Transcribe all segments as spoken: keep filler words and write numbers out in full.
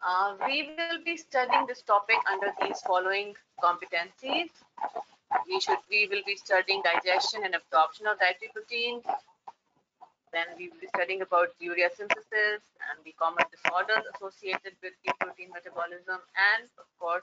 Uh, we will be studying this topic under these following competencies. We should we will be studying digestion and absorption of dietary proteins. Then we will be studying about urea synthesis and the common disorders associated with the protein metabolism. And of course,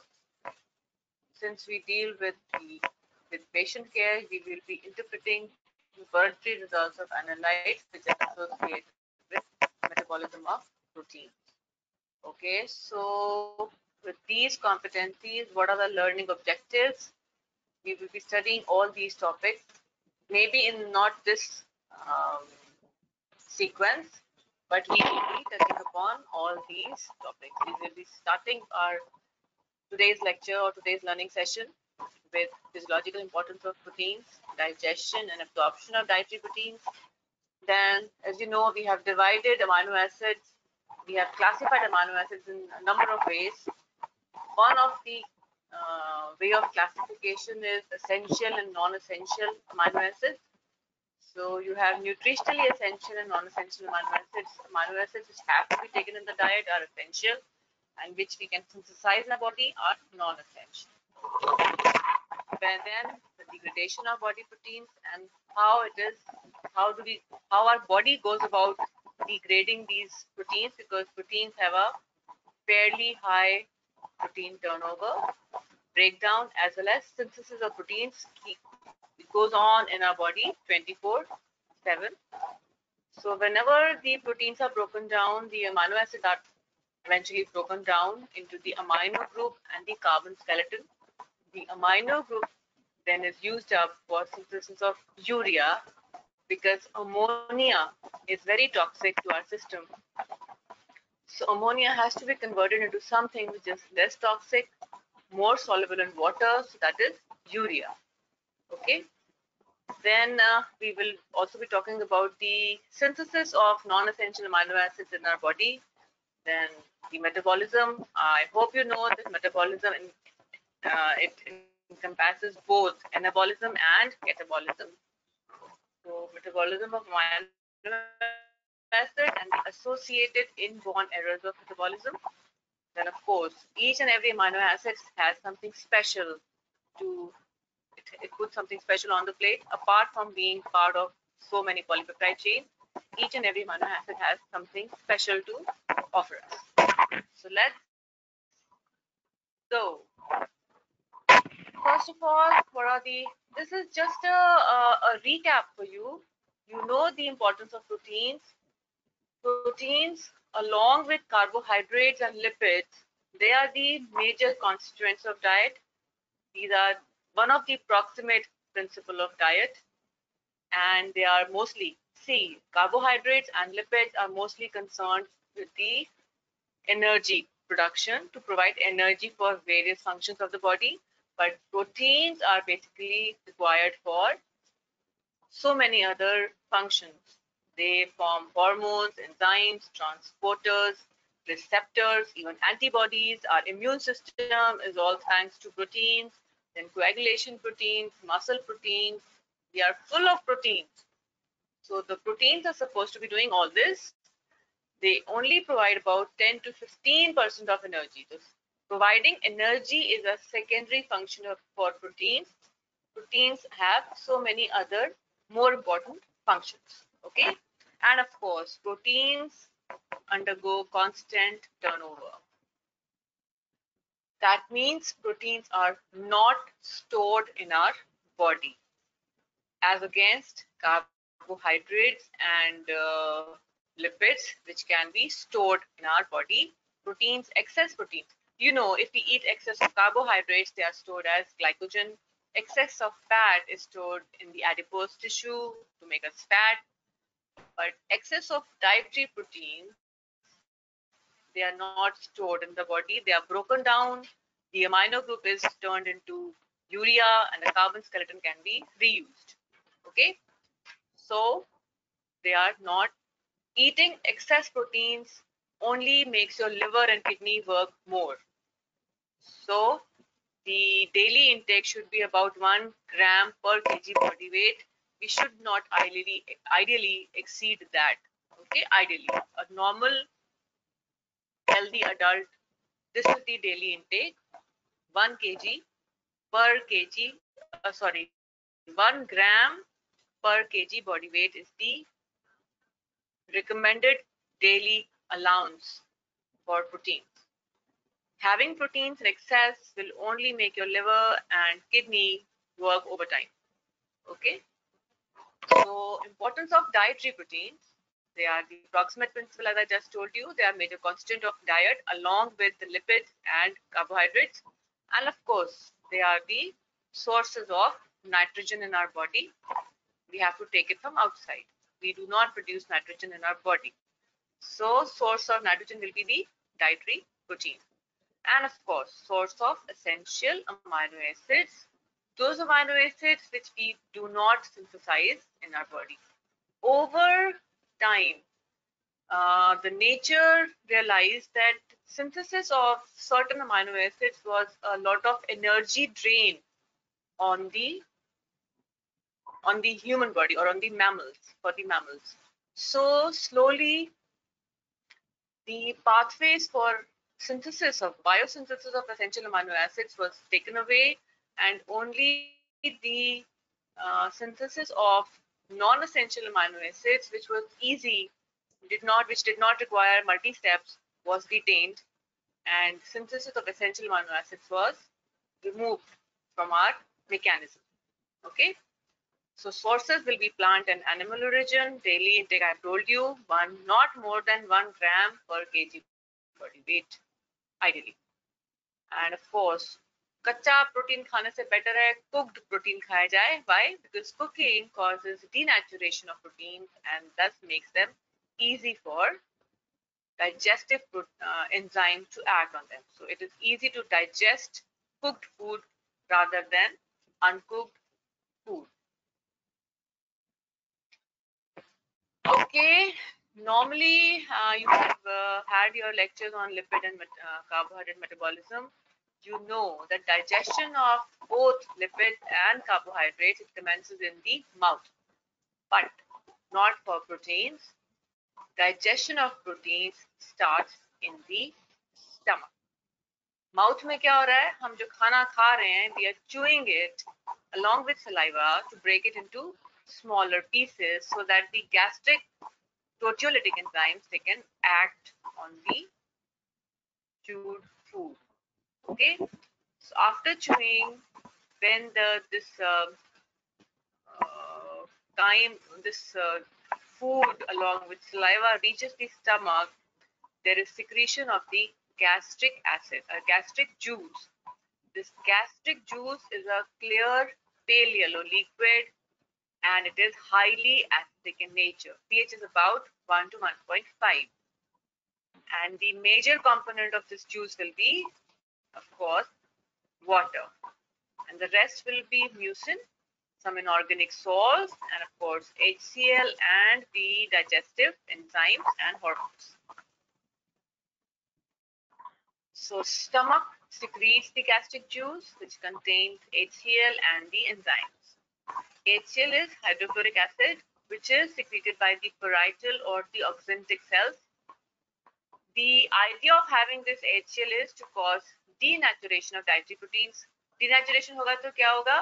since we deal with the with patient care, we will be interpreting laboratory results of analytes which are associated with metabolism of proteins. Okay, so with these competencies, what are the learning objectives? We will be studying all these topics, maybe in not this um, sequence, but we will be touching upon all these topics. We will be starting our today's lecture or today's learning session with physiological importance of proteins, digestion and absorption of dietary proteins. Then, as you know, we have divided amino acids. We have classified amino acids in a number of ways. One of the uh, way of classification is essential and non-essential amino acids. So you have nutritionally essential and non-essential amino acids. Amino acids which have to be taken in the diet are essential, and which we can synthesize in our body are non-essential. Where then the degradation of body proteins and how it is, how do we, how our body goes about degrading these proteins, because proteins have a fairly high protein turnover, breakdown, as well as synthesis of proteins. It goes on in our body twenty-four seven. So whenever the proteins are broken down, the amino acids are eventually broken down into the amino group and the carbon skeleton. The amino group then is used up for synthesis of urea, because ammonia is very toxic to our system. So ammonia has to be converted into something which is less toxic, more soluble in water, so that is urea. Okay. Then uh, we will also be talking about the synthesis of non-essential amino acids in our body. Then the metabolism. I hope you know that metabolism in, uh, it encompasses both anabolism and catabolism. So metabolism of amino acid and the associated inborn errors of metabolism. Then of course, each and every amino acid has something special to it, it puts something special on the plate. Apart from being part of so many polypeptide chains, each and every amino acid has something special to offer us. So let's go. First of all, what are the, this is just a, a, a recap for you. You know the importance of proteins. Proteins, along with carbohydrates and lipids, they are the major constituents of diet. These are one of the proximate principle of diet, and they are mostly, see, carbohydrates and lipids are mostly concerned with the energy production, to provide energy for various functions of the body, but proteins are basically required for so many other functions. They form hormones, enzymes, transporters, receptors, even antibodies. Our immune system is all thanks to proteins. Then coagulation proteins, muscle proteins. We are full of proteins. So the proteins are supposed to be doing all this. They only provide about ten to fifteen percent of energy. So providing energy is a secondary function of, for proteins. Proteins have so many other more important functions. Okay, and of course, proteins undergo constant turnover. That means proteins are not stored in our body, as against carbohydrates and uh, lipids, which can be stored in our body. Proteins, excess proteins. You know, if we eat excess of carbohydrates, they are stored as glycogen. Excess of fat is stored in the adipose tissue to make us fat. But excess of dietary proteins, they are not stored in the body. They are broken down. The amino group is turned into urea, and the carbon skeleton can be reused. Okay, so they are not, eating excess proteins only makes your liver and kidney work more. So the daily intake should be about one gram per kg body weight. We should not ideally ideally exceed that. Okay, ideally a normal healthy adult This is the daily intake. one kg per kg, uh, sorry, one gram per kg body weight is the recommended daily allowance for proteins. Having proteins in excess will only make your liver and kidney work overtime. Okay. So, importance of dietary proteins. They are the approximate principle, as I just told you. They are major constituent of diet along with the lipids and carbohydrates. And of course, they are the sources of nitrogen in our body. We have to take it from outside. We do not produce nitrogen in our body. So, source of nitrogen will be the dietary protein. And of course, source of essential amino acids. Those amino acids which we do not synthesize in our body. Over time, uh, the nature realized that synthesis of certain amino acids was a lot of energy drain on the on the human body or on the mammals, for the mammals. So slowly the pathways for synthesis of biosynthesis of essential amino acids was taken away, and only the uh, synthesis of non-essential amino acids, which was easy, did not which did not require multi steps, was retained, and synthesis of essential amino acids was removed from our mechanism. Okay. So sources will be plant and animal origin. Daily intake, I told you, one not more than one gram per kg body weight, ideally. And of course, कच्चा protein खाने से better है cooked protein खाया जाए. Why? Because cooking causes denaturation of proteins and thus makes them easy for digestive uh, enzymes to act on them. So it is easy to digest cooked food rather than uncooked food. Okay, normally uh, you have uh, had your lectures on lipid and uh, carbohydrate metabolism. You know that digestion of both lipids and carbohydrates, it commences in the mouth, but not for proteins. Digestion of proteins starts in the stomach. Mouth में क्या हो रहा है? हम जो खाना खा रहे हैं, we are chewing it along with saliva to break it into smaller pieces so that the gastric proteolytic enzymes, they can act on the chewed food. Okay, so after chewing, when the this uh, uh, time this uh, food along with saliva reaches the stomach, there is secretion of the gastric acid, a gastric juice. This gastric juice is a clear pale yellow liquid and it is highly acidic in nature. pH is about one to one point five. And the major component of this juice will be, of course, water. And the rest will be mucin, some inorganic salts, and of course H C l and the digestive enzymes and hormones. So stomach secretes the gastric juice which contains H C l and the enzymes. H C l is hydrochloric acid, which is secreted by the parietal or the oxyntic cells. The idea of having this H C l is to cause denaturation of dietary proteins. Denaturation होगा तो क्या होगा?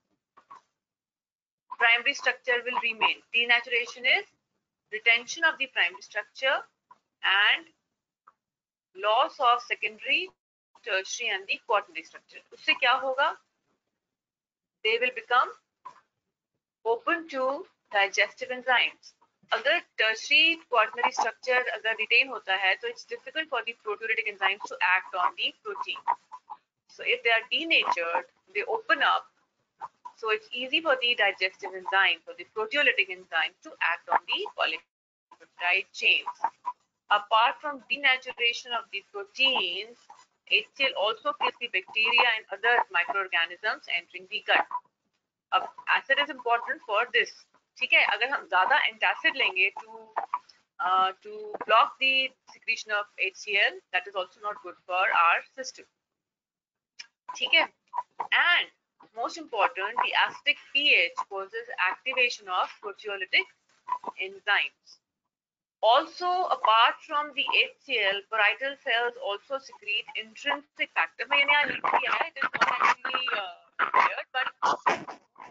Primary structure will remain. Denaturation is retention of the primary structure and loss of secondary, tertiary and the quaternary structure. उससे क्या होगा? They will become open to digestive enzymes. अगर tertiary quaternary structure अगर retain होता है तो it's difficult for the proteolytic enzymes to act on the protein. So if they are denatured, they open up. So it's easy for the digestive enzyme, for the proteolytic enzyme to act on the polypeptide chains. Apart from denaturation of the proteins, H C l also kills the bacteria and other microorganisms entering the gut. अब acid is important for this. ठीक है, अगर हम ज़्यादा antacid लेंगे to uh, to block the secretion of H C l, that is also not good for our system. ठीक है, and most important, the acidic pH causes activation of proteolytic enzymes. Also, apart from the H C l, parietal cells also secrete intrinsic factor. मैंने यहाँ लिख दिया है, it is not actually uh, clear, but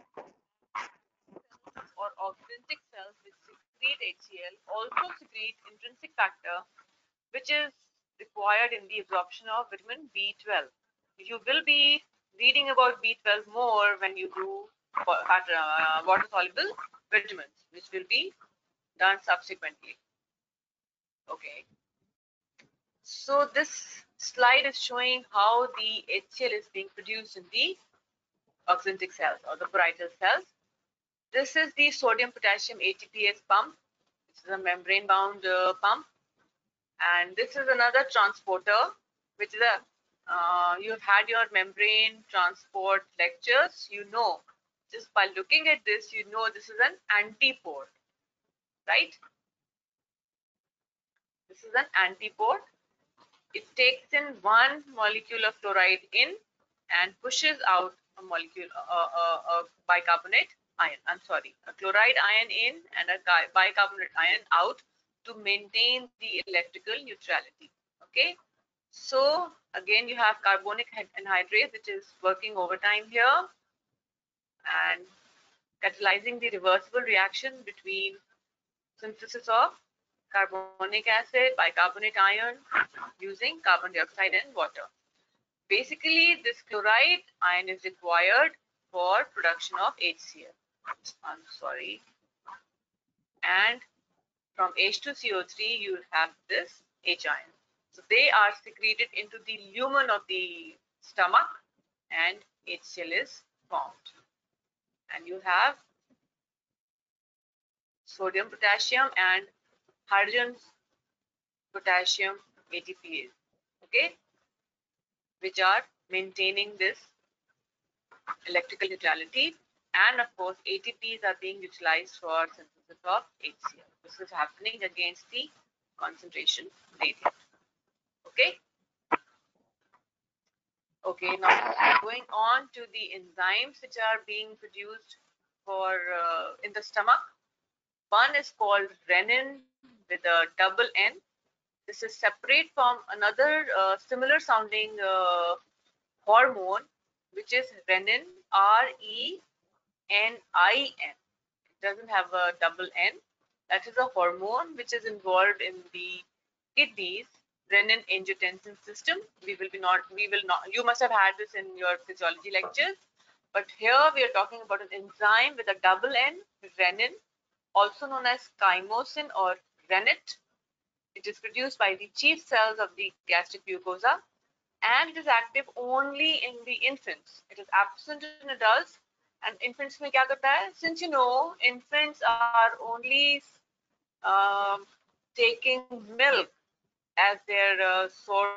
or authentic cells which secrete H C l also secrete intrinsic factor, which is required in the absorption of vitamin B twelve. You will be reading about B twelve more when you do uh, water soluble vitamins, which will be done subsequently. Okay. So this slide is showing how the H C l is being produced in the oxyntic cells or the parietal cells. This is the sodium potassium A T P ase pump. This is a membrane bound uh, pump. And this is another transporter, which is a, uh, you've had your membrane transport lectures, you know, just by looking at this, you know this is an antiport, right? This is an antiport. It takes in one molecule of chloride in and pushes out a molecule, uh, uh, uh, bicarbonate ion. I'm sorry, a chloride ion in and a bicarbonate ion out to maintain the electrical neutrality. Okay. So again, you have carbonic anhydrase, which is working overtime here and catalyzing the reversible reaction between synthesis of carbonic acid, bicarbonate ion using carbon dioxide and water. Basically, this chloride ion is required for production of H C l. I'm sorry. And from H two C O three, you have this H ion. So they are secreted into the lumen of the stomach and H C l is formed. And you have sodium, potassium and hydrogen potassium A T P ase, okay, which are maintaining this electrical neutrality. And of course, A T Ps are being utilized for synthesis of H C l. This is happening against the concentration gradient. Okay. Okay, now going on to the enzymes which are being produced for uh, in the stomach. One is called renin with a double N. This is separate from another uh, similar sounding uh, hormone, which is renin, R E N I N. It doesn't have a double N. That is a hormone which is involved in the kidneys, renin angiotensin system. We will be not, we will not, you must have had this in your physiology lectures. But here we are talking about an enzyme with a double N, renin, also known as chymosin or rennet. It is produced by the chief cells of the gastric mucosa and it is active only in the infants. It is absent in adults. And infants में क्या करता है? Since you know, infants are only um, taking milk as their uh, source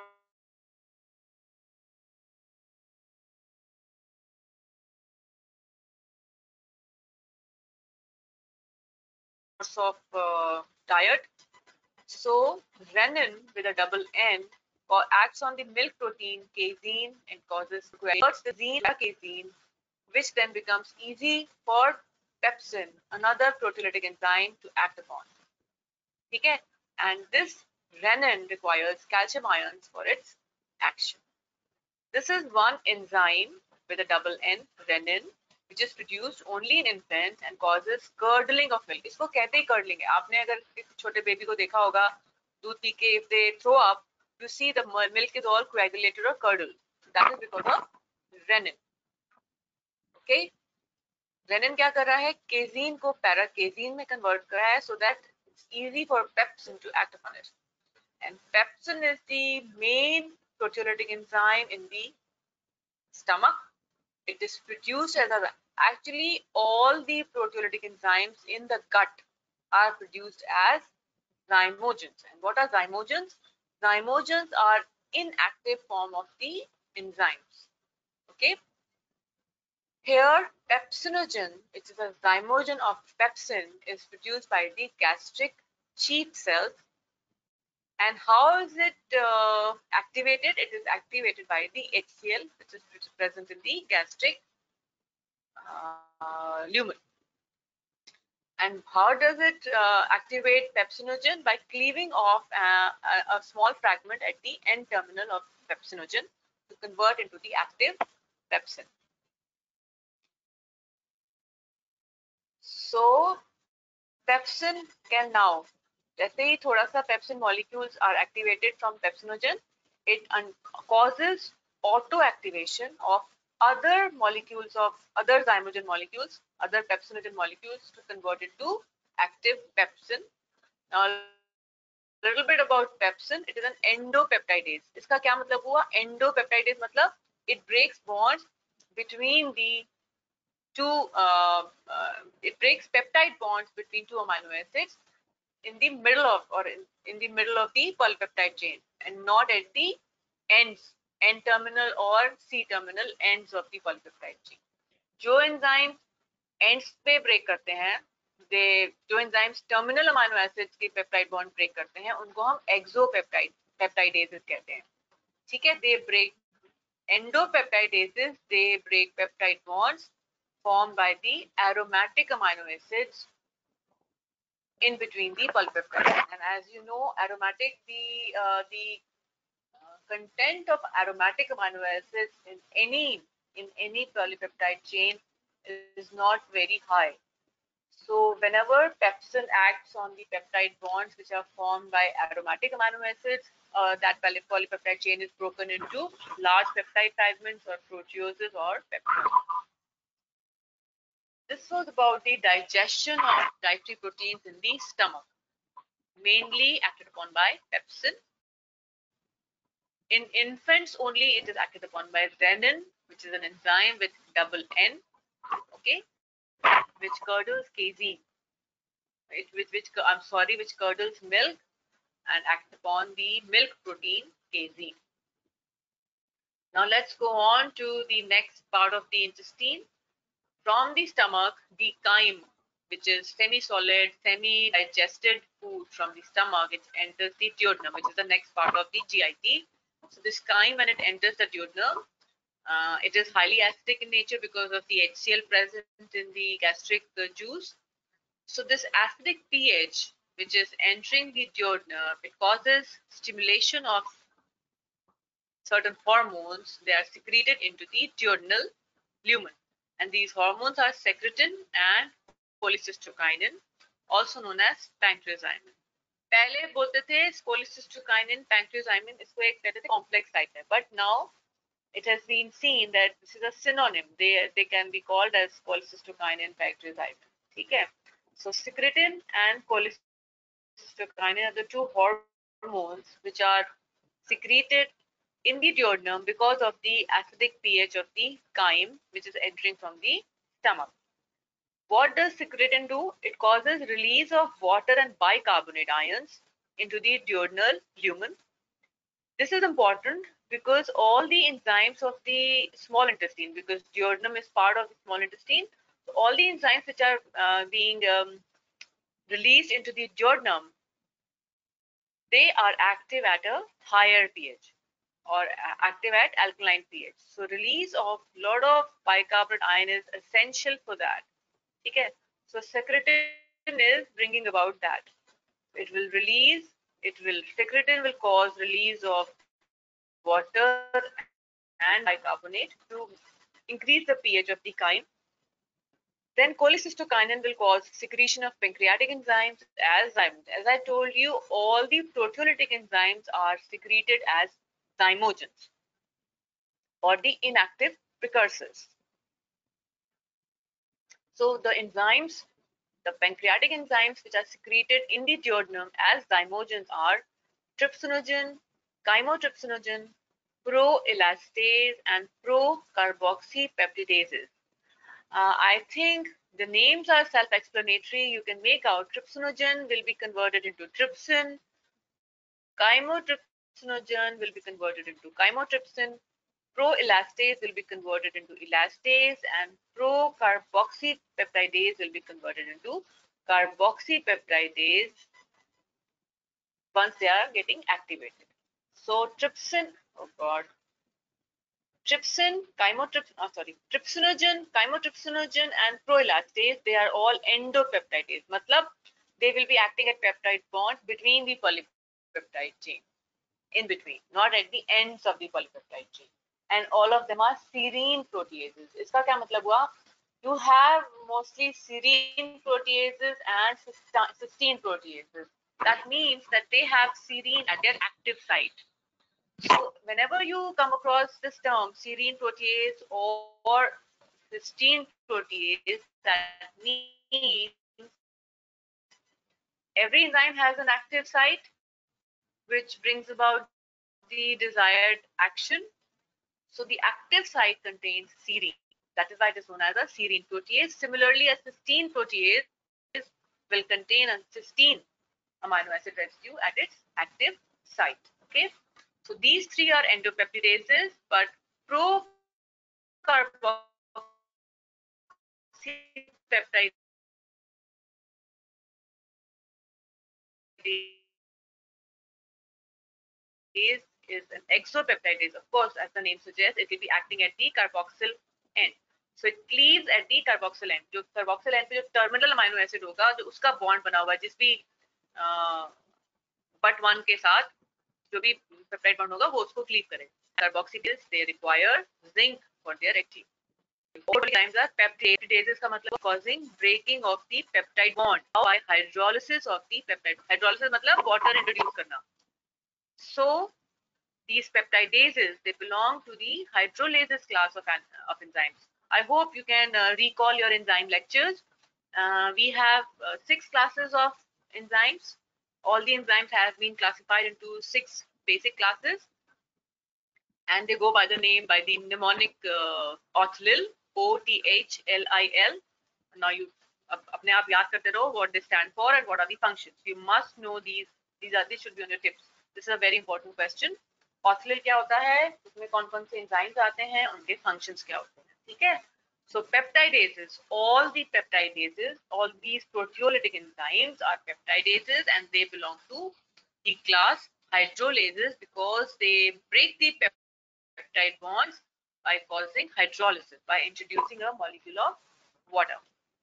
of uh, diet. So renin with a double N acts on the milk protein casein and causes converts the casein casein, which then becomes easy for pepsin, another proteolytic enzyme, to act upon. Okay, and this renin requires calcium ions for its action. This is one enzyme with a double N, renin, which is produced only in infants and causes curdling of milk. इसको कहते ही curdling है. आपने अगर किसी छोटे baby को देखा होगा दूध पी के if they throw up, you see the milk is all coagulated or curdled. That is because of renin. Okay. Renin क्या कर रहा है? Casein को para casein में convert कर रहा है so that it's easy for pepsin to act upon it. And pepsin is the main proteolytic enzyme in the stomach. It is produced as a, actually all the proteolytic enzymes in the gut are produced as zymogens. And what are zymogens? Zymogens are inactive form of the enzymes. Okay. Here, pepsinogen, which is a zymogen of pepsin, is produced by the gastric chief cells. And how is it uh, activated? It is activated by the H C l, which is present in the gastric uh, lumen. And how does it uh, activate pepsinogen? By cleaving off uh, a, a small fragment at the end terminal of pepsinogen to convert into the active pepsin. So pepsin can now, जैसे ही थोड़ा सा pepsin molecules are activated from pepsinogen, it causes auto activation of other molecules of other zymogen molecules, other pepsinogen molecules to convert it to active pepsin. Now a little bit about pepsin. It is an endopeptidase. इसका क्या मतलब हुआ? Endopeptidase मतलब it breaks bonds between the two uh, uh, it breaks peptide bonds between two amino acids in the middle of or in, in the middle of the polypeptide chain and not at the ends, N terminal or C terminal ends of the polypeptide chain. जो enzymes ends पे break करते हैं, they जो enzymes terminal amino acids की peptide bond break करते हैं, उनको हम exopeptide peptidases कहते हैं. ठीक है? They break endopeptidases. They break peptide bonds formed by the aromatic amino acids in between the polypeptides. And as you know, aromatic, the uh, the uh, content of aromatic amino acids in any in any polypeptide chain is not very high. So whenever pepsin acts on the peptide bonds which are formed by aromatic amino acids, uh, that polypeptide chain is broken into large peptide fragments or proteoses or peptides. This was about the digestion of dietary proteins in the stomach, mainly acted upon by pepsin. In infants only, it is acted upon by renin, which is an enzyme with double N, okay, which curdles casein, right, which, which I'm sorry, which curdles milk and acts upon the milk protein casein. Now let's go on to the next part of the intestine. From the stomach, the chyme, which is semi-solid, semi-digested food from the stomach, it enters the duodenum, which is the next part of the G I T. So this chyme, when it enters the duodenum, uh, it is highly acidic in nature because of the H C l present in the gastric uh, juice. So this acidic pH, which is entering the duodenum, it causes stimulation of certain hormones. They are secreted into the duodenal lumen. And these hormones are secretin and cholecystokinin, also known as pancreazymin. पहले बोलते थे cholecystokinin, pancreazymin, इसको एक कहते थे complex site है. But now it has been seen that this is a synonym. They they can be called as cholecystokinin, pancreazymin. ठीक है? So secretin and cholecystokinin are the two hormones which are secreted in the duodenum because of the acidic pH of the chyme, which is entering from the stomach. What does secretin do? It causes release of water and bicarbonate ions into the duodenal lumen. This is important because all the enzymes of the small intestine, because duodenum is part of the small intestine, so all the enzymes which are uh, being um, released into the duodenum, they are active at a higher pH or active at alkaline pH. So release of lot of bicarbonate ion is essential for that. Okay, so secretin is bringing about that. It will release, it will, secretin will cause release of water and bicarbonate to increase the pH of the chyme. Then cholecystokinin will cause secretion of pancreatic enzymes as zymogens. As I told you, all the proteolytic enzymes are secreted as zymogens or the inactive precursors. So the enzymes, the pancreatic enzymes which are secreted in the duodenum as zymogens are trypsinogen, chymotrypsinogen, proelastase, and procarboxypeptidases. Uh, I think the names are self-explanatory. You can make out trypsinogen will be converted into trypsin, chymotrypsinogen will be converted into chymotrypsin, proelastase will be converted into elastase, and procarboxypeptidase will be converted into carboxypeptidase once they are getting activated. So trypsin, oh god, Trypsin, chymotrypsin, oh, sorry, trypsinogen, chymotrypsinogen, and proelastase, they are all endopeptidase. Matlab, they will be acting at peptide bonds between the polypeptide chain, in between, not at the ends of the polypeptide chain. And all of them are serine proteases. Iska kya matlab hua? You have mostly serine proteases and cysteine proteases. That means that they have serine at their active site. So whenever you come across this term, serine protease or cysteine protease, that means every enzyme has an active site which brings about the desired action. So the active site contains serine. That is why it is known as a serine protease. Similarly, a cysteine protease will contain a cysteine amino acid residue at its active site. Okay. So these three are endopeptidases, but procarboxypeptidase is an exopeptidase. Of course, as the name suggests, it will be acting at the carboxyl end. So it cleaves at the carboxyl end. जो carboxyl end पे जो terminal amino acid होगा, जो उसका bond बना हुआ है, जिस भी but one के साथ जो भी peptide bond होगा, वो उसको cleave करेगा. Carboxylases, they require zinc for their activity. All enzymes are peptidases का मतलब causing breaking of the peptide bond by hydrolysis of the peptide. Hydrolysis मतलब water introduce करना. So these peptidases, they belong to the hydrolases class of, of enzymes. I hope you can uh, recall your enzyme lectures. Uh, we have uh, six classes of enzymes. All the enzymes have been classified into six basic classes, and they go by the name, by the mnemonic uh, O T L I L, O T H L I L. Now you apne aap yaad karte raho what they stand for and what are the functions. You must know these. These are these should be on your tips. This is a very important question. O T L I L क्या होता है, उसमें कौन कौन से enzymes आते हैं, उनके functions क्या होते हैं, ठीक है? So peptidases, all the peptidases, all these proteolytic enzymes are peptidases, and they belong to the class hydrolases because they break the peptide bonds by causing hydrolysis, by introducing a molecule of water.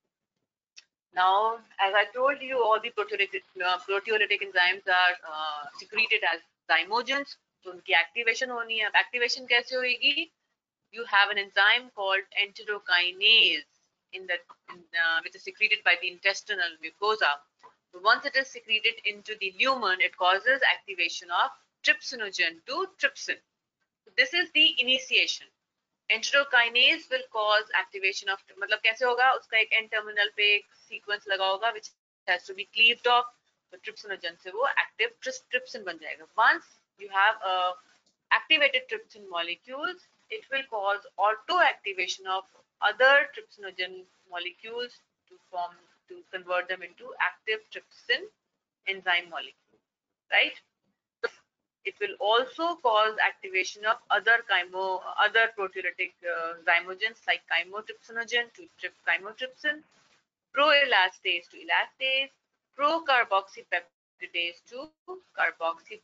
Now, as I told you, all the proteolytic, uh, proteolytic enzymes are uh, secreted as zymogens. So उनकी activation होनी है. Activation कैसे होगी? You have an enzyme called enterokinase in the in, uh, which is secreted by the intestinal mucosa. So once it is secreted into the lumen, it causes activation of trypsinogen to trypsin. So this is the initiation. Enterokinase will cause activation of, मतलब कैसे होगा? उसका एक end terminal पे एक sequence लगा होगा which has to be cleaved off. तो trypsinogen से वो active trypsin बन जाएगा. Once you have a activated trypsin molecules, it will cause auto activation of other trypsinogen molecules to form, to convert them into active trypsin enzyme molecule, right? It will also cause activation of other chymo, other proteolytic uh, zymogens like chymotrypsinogen to trip, chymotrypsin, proelastase to elastase, procarboxypeptidase to carboxypeptidase.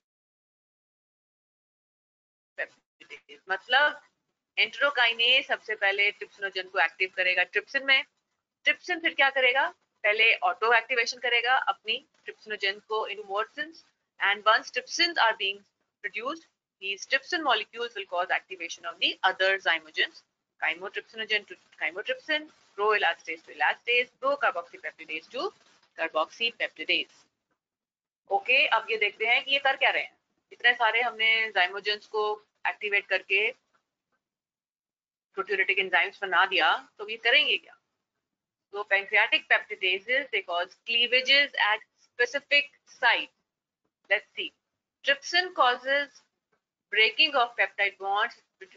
मतलब enterokinase सबसे पहले trypsinogen को active करेगा trypsin में. Trypsin फिर क्या करेगा? पहले ऑटो एक्टिवेशन करेगा अपनी ट्रिप्सिनोजन को इनटू मोर्सिन्स, and once trypsins are being produced, these trypsin molecules will cause activation of the other zymogens, chymotrypsinogen to chymotrypsin, proelastase to elastase, procarboxypeptidase to carboxypeptidase. Okay okay, अब ये देखते हैं कि ये कर क्या रहे हैं. इतने सारे हमने zymogens को एक्टिवेट करके proteolytic enzymes बना दिया, तो ये करेंगे क्या? So pancreatic peptidases, they cause cleavages at specific sites. Let's see. Trypsin causes breaking of peptide bonds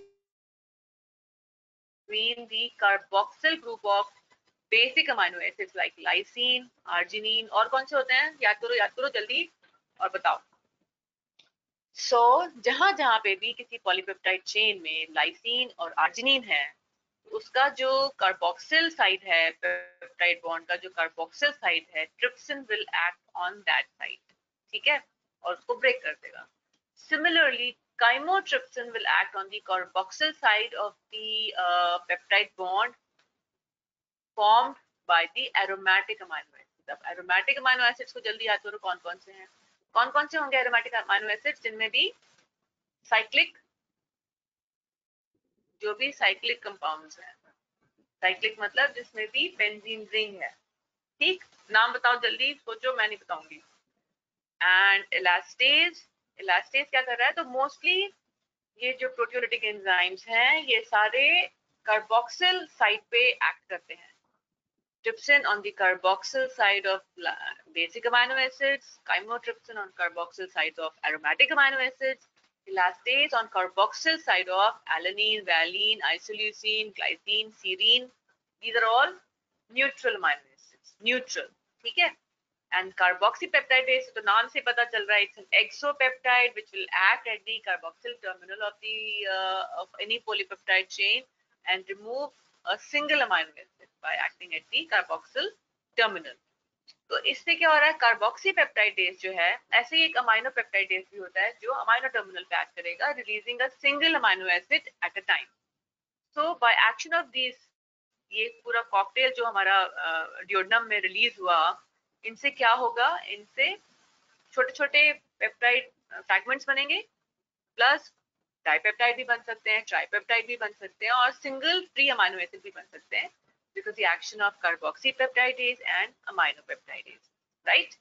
between the carboxyl group of basic amino acids like lysine, arginine, और कौन से होते हैं? याद करो, याद करो जल्दी और बताओ. So जहां जहां पे भी किसी पॉलीपेप्टाइड चेन में लाइसिन और आर्जिनिन है, उसका जो कार्बोक्सिल साइड है, पेप्टाइड बॉन्ड का जो कार्बोक्सिल साइड है, trypsin will act on that side, ठीक है, और उसको ब्रेक कर देगा. Similarly chymotrypsin will act on the carboxyl side of the uh, peptide bond formed by the aromatic amino acids. अब aromatic amino acids को जल्दी याद करो कौन कौन से हैं? कौन कौन से होंगे aromatic amino acids जिनमें भी cyclic जो भी cyclic compounds हैं, cyclic मतलब जिसमें भी benzene ring है, ठीक? नाम बताओ जल्दी, सोचो, मैं नहीं बताऊंगी. And elastase, elastase क्या कर रहा है? तो mostly ये जो प्रोटियोलिटिक एंजाइम्स हैं ये सारे कार्बोक्सिल साइड पे एक्ट करते हैं. Trypsin on the carboxyl side of basic amino acids, chymotrypsin on carboxyl side of aromatic amino acids, elastase on carboxyl side of alanine, valine, isoleucine, glycine, serine. These are all neutral amino acids. Neutral, ठीक है? And carboxypeptidase, तो नाम से पता चल रहा है, it's an exopeptide which will act at the carboxyl terminal of the uh, of any polypeptide chain and remove a single amino acid by acting at the carboxyl terminal. तो इससे क्या हो रहा है? carboxypeptidase जो है, ऐसे ही एक amino peptidase भी होता है जो amino terminal पे act करेगा, releasing a single amino acid at a time. So by action of these, ये पूरा cocktail जो हमारा duodenum में release हुआ, इनसे क्या होगा? इनसे छोटे छोटे पेप्टाइड फ्रैगमेंट्स बनेंगे, प्लस डाइपेप्टाइड भी बन सकते हैं, ट्राइपेप्टाइड भी बन सकते हैं और सिंगल फ्री अमाइनो एसिड भी बन सकते हैं because the action of carboxypeptidase and aminopeptidase, right?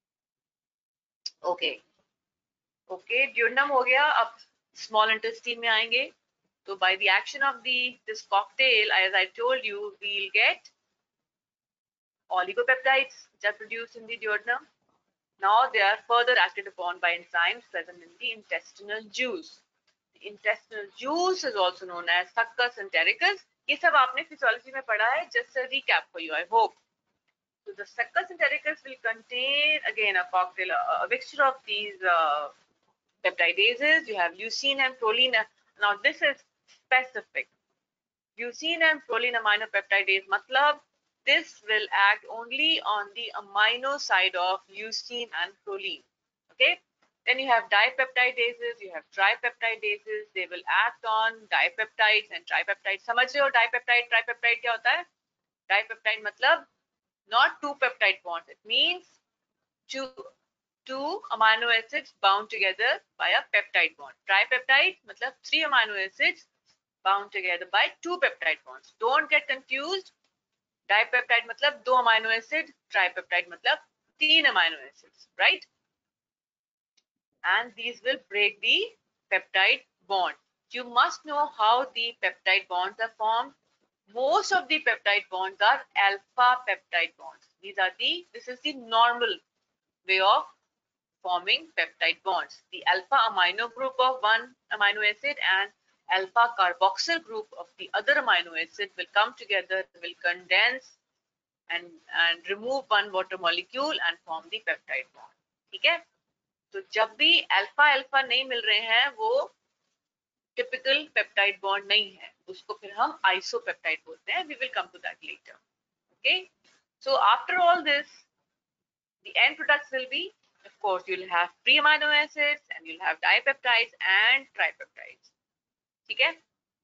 Okay okay duodenum हो गया. अब स्मॉल इंटेस्टाइन में आएंगे. तो by the action of the this cocktail, as I told you, we will get oligopeptides which are produced in the duodenum. Now they are further acted upon by enzymes present in the intestinal juice. The intestinal juice is also known as succus entericus. ये सब आपने physiology में पढ़ा है. Just a recap for you, I hope. So the succus entericus will contain again a cocktail, a, a mixture of these uh, peptidases. You have leucine and proline. Now this is specific. Leucine and proline aminopeptidase matlab this will act only on the amino side of leucine and proline. Okay. Then you have dipeptidases, you have tripeptidases. They will act on dipeptides and tripeptides. समझ रहे हो dipeptide, tripeptide क्या होता है? Dipeptide मतलब not two peptide bonds. It means two two amino acids bound together by a peptide bond. Tripeptide मतलब three amino acids bound together by two peptide bonds. Don't get confused. Dipeptide मतलब दो amino acid, tripeptide मतलब तीन amino acids, right? And these will break the peptide bond. You must know how the peptide bonds are formed. Most of the peptide bonds are alpha peptide bonds. These are the, this is the normal way of forming peptide bonds. The alpha amino group of one amino acid and alpha carboxyl group of the other amino acid will come together, will condense and and remove one water molecule and form the peptide bond. ठीक है? तो जब भी alpha alpha नहीं मिल रहे हैं वो typical peptide bond नहीं है, उसको फिर हम isopeptide बोलते हैं. We will come to that later. Okay? So after all this, the end products will be, of course, you'll have free amino acids and you'll have dipeptides and tripeptides. ठीक है?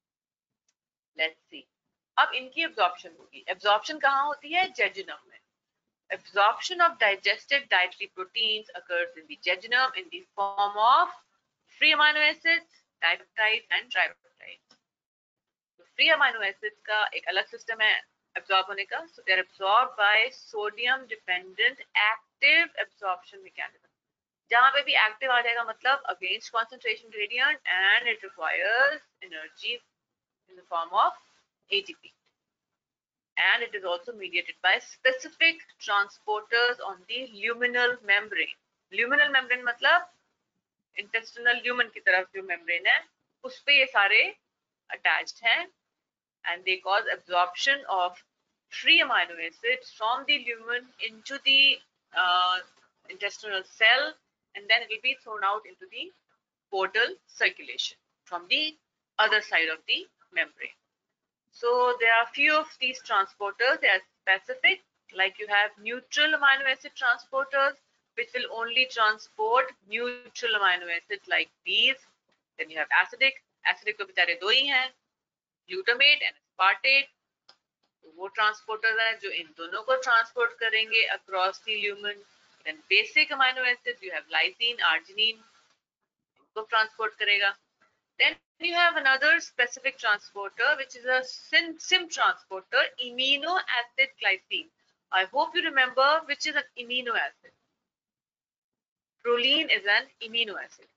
Let's see. अब इनकी absorption होगी. Absorption कहाँ होती है? Jejunum में. Absorption of digested dietary proteins occurs in the jejunum in the form of free amino acids, dipeptides and tripeptides. So free amino acids का एक अलग system है absorb होने का. So they are absorbed by sodium dependent active absorption mechanism. जहाँ पे भी active आ जाएगा मतलब against concentration gradient and it requires energy in the form of A T P. And it is also mediated by specific transporters on the luminal membrane. Luminal membrane मतलब intestinal lumen की तरफ जो membrane है, उस पे ये सारे attached हैं, and they cause absorption of free amino acids from the lumen into the uh, intestinal cell, and then it will be thrown out into the portal circulation from the other side of the membrane. So there are few of these transporters. They are specific, like you have neutral amino acid transporters, which will only transport neutral amino acids like these. Then you have acidic. Acidic तो बेचारे दो ही हैं, glutamate and aspartate. तो वो transporter है जो इन दोनों को ट्रांसपोर्ट करेंगे across the lumen. Then basic amino acid you have lysine, arginine, इनको ट्रांसपोर्ट करेगा. Then you have another specific transporter which is a sim, sim transporter, amino acid glycine. I hope you remember which is an amino acid. Proline is an amino acid.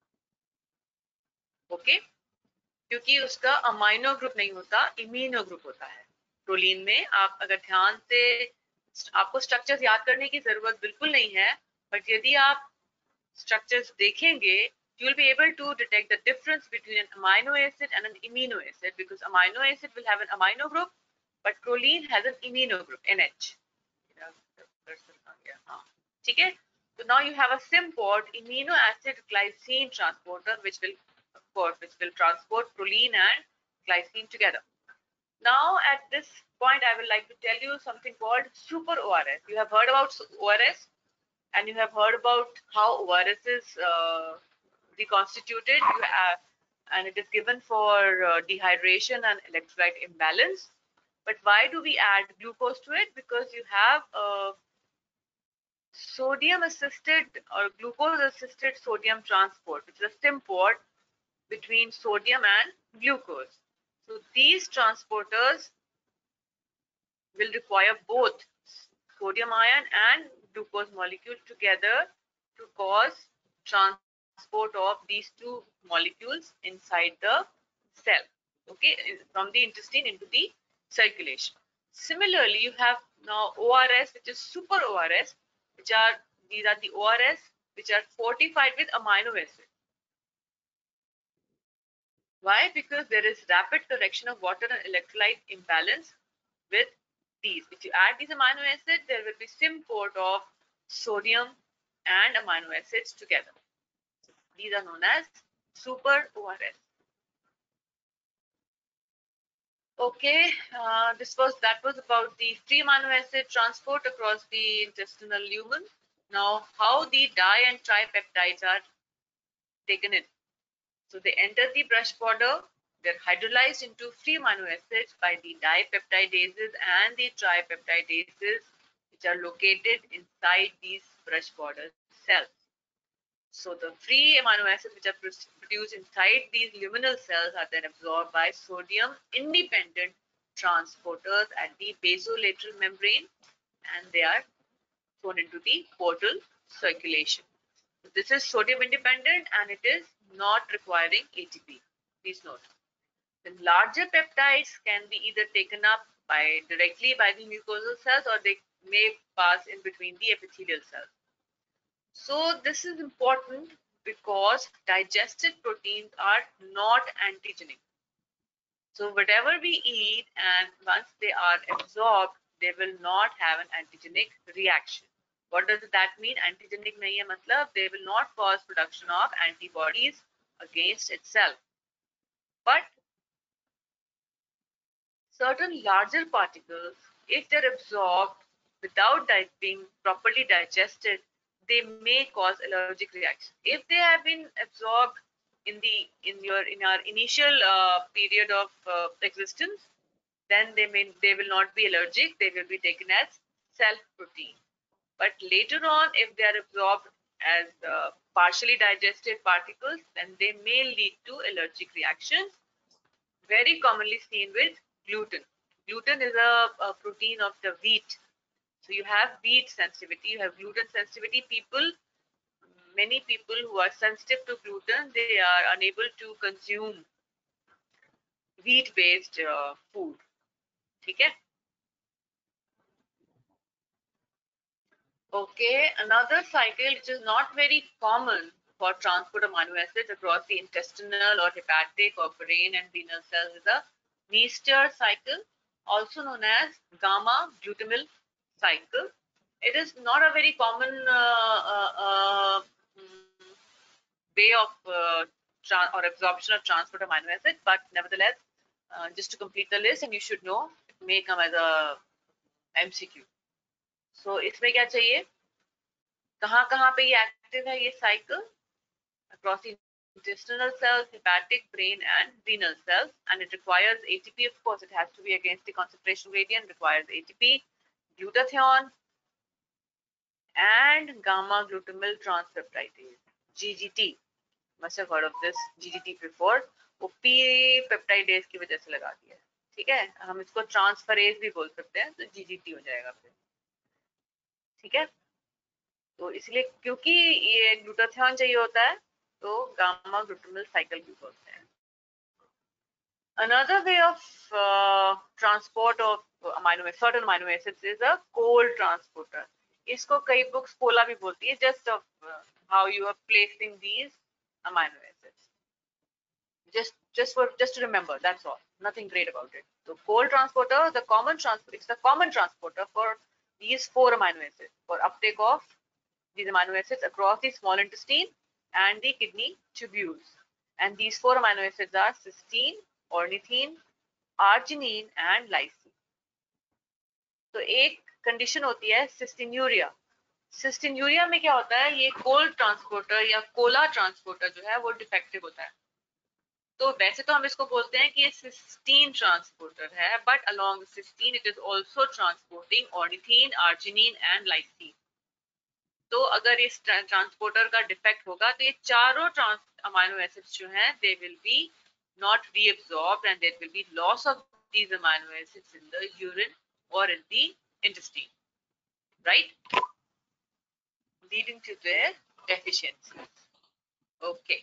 Okay? क्योंकि उसका amino group नहीं होता, immuno group होता है. Proline में आप अगर ध्यान से, आपको स्ट्रक्चर्स याद करने की जरूरत बिल्कुल नहीं है, बट यदि आप स्ट्रक्चर्स देखेंगे, you will be able to detect the difference between an amino acid and an amino acid, because amino acid will have an amino group, but proline has an amino group, N H. ठीक है? So now you have a SIM-port, amino acid glycine transporter, which will, of course, which will transport proline and glycine together. Now at this point, I would like to tell you something called super O R S. You have heard about O R S, and you have heard about how O R S is uh, reconstituted, you have, and it is given for uh, dehydration and electrolyte imbalance. But why do we add glucose to it? Because you have a sodium assisted or glucose assisted sodium transport, which is a SIM-port between sodium and glucose. So these transporters will require both sodium ion and glucose molecule together to cause transport of these two molecules inside the cell, okay, from the intestine into the circulation. Similarly, you have now O R S, which is super O R S, which are, these are the O R S which are fortified with amino acid. Why? Because there is rapid correction of water and electrolyte imbalance with these. If you add these amino acids, there will be SIM-port of sodium and amino acids together. These are known as super O R S. Okay, uh, this was that was about the free amino acid transport across the intestinal lumen. Now, how the di and tripeptides are taken in. So they enter the brush border. They're hydrolyzed into free amino acids by the dipeptidases and the tripeptidases, which are located inside these brush border cells. So the free amino acids which are produced inside these luminal cells are then absorbed by sodium independent transporters at the basolateral membrane, and they are thrown into the portal circulation. So this is sodium independent and it is not requiring A T P. Please note. The larger peptides can be either taken up by directly by the mucosal cells, or they may pass in between the epithelial cells. So this is important because digested proteins are not antigenic. So whatever we eat, and once they are absorbed, they will not have an antigenic reaction. What does that mean? Antigenic nahi hai matlab they will not cause production of antibodies against itself. But certain larger particles, if they're absorbed without being properly digested, they may cause allergic reaction. If they have been absorbed in the in your in our initial uh, period of uh, existence, then they may they will not be allergic. They will be taken as self protein. But later on, if they are absorbed as uh, partially digested particles, then they may lead to allergic reactions, very commonly seen with gluten. Gluten is a, a protein of the wheat. So you have wheat sensitivity, you have gluten sensitivity. People, many people who are sensitive to gluten, they are unable to consume wheat-based uh, food. Okay. Okay, another cycle which is not very common for transport of amino acids across the intestinal or hepatic or brain and renal cells is the Meester cycle, also known as gamma glutamyl cycle. It is not a very common uh, uh, uh, way of uh, or absorption or transport of amino acids, but nevertheless, uh, just to complete the list, and you should know, it may come as a M C Q. So इसमें क्या चाहिए, कहाँ कहाँ पे ये active है ये cycle across the intestinal cells, hepatic, brain, and renal cells, and it requires A T P. Of course, it has to be against the concentration gradient, requires A T P, glutathione, and gamma glutamyl transpeptidase, G G T. Must have heard of this G G T before. वो P peptidase की वजह से लगा दिया है, ठीक है, हम इसको ट्रांसफरेज भी बोल सकते हैं, तो G G T हो जाएगा फिर, ठीक है। तो इसलिए क्योंकि ये ग्लूटाथियोन चाहिए होता है, तो गामा ग्लूटामिल साइकिल भी बोलते हैं। Another way of uh, transport of amino acids, certain amino acids is a cold transporter. इसको कई books कोला भी बोलती है, just of uh, how you are placing these amino acids. Just, just for, just to remember. That's all. Nothing great about it. So cold transporter, the common transport, it's the common transporter for these four amino acids for uptake of these amino acids across the small intestine and the kidney tubules. And these four amino acids are cysteine, ornithine, arginine and lysine. तो एक condition होती है सिस्टीन्यूरिया। सिस्टीन्यूरिया में क्या होता है, ये cold transporter या कोला ट्रांसपोर्टर जो है वो डिफेक्टिव होता है। तो वैसे तो हम इसको बोलते हैं कि ये सिस्टीन ट्रांसपोर्टर है, but along cysteine it is also transporting ornithine, arginine and lysine. तो अगर इस ट्रांसपोर्टर का डिफेक्ट होगा तो ये चारों ट्रांस अमाइनो एसिड्स जो हैं they will be not reabsorbed and there will be loss of these amino acids in the urine or in the intestine, right, leading to their deficiencies. Okay,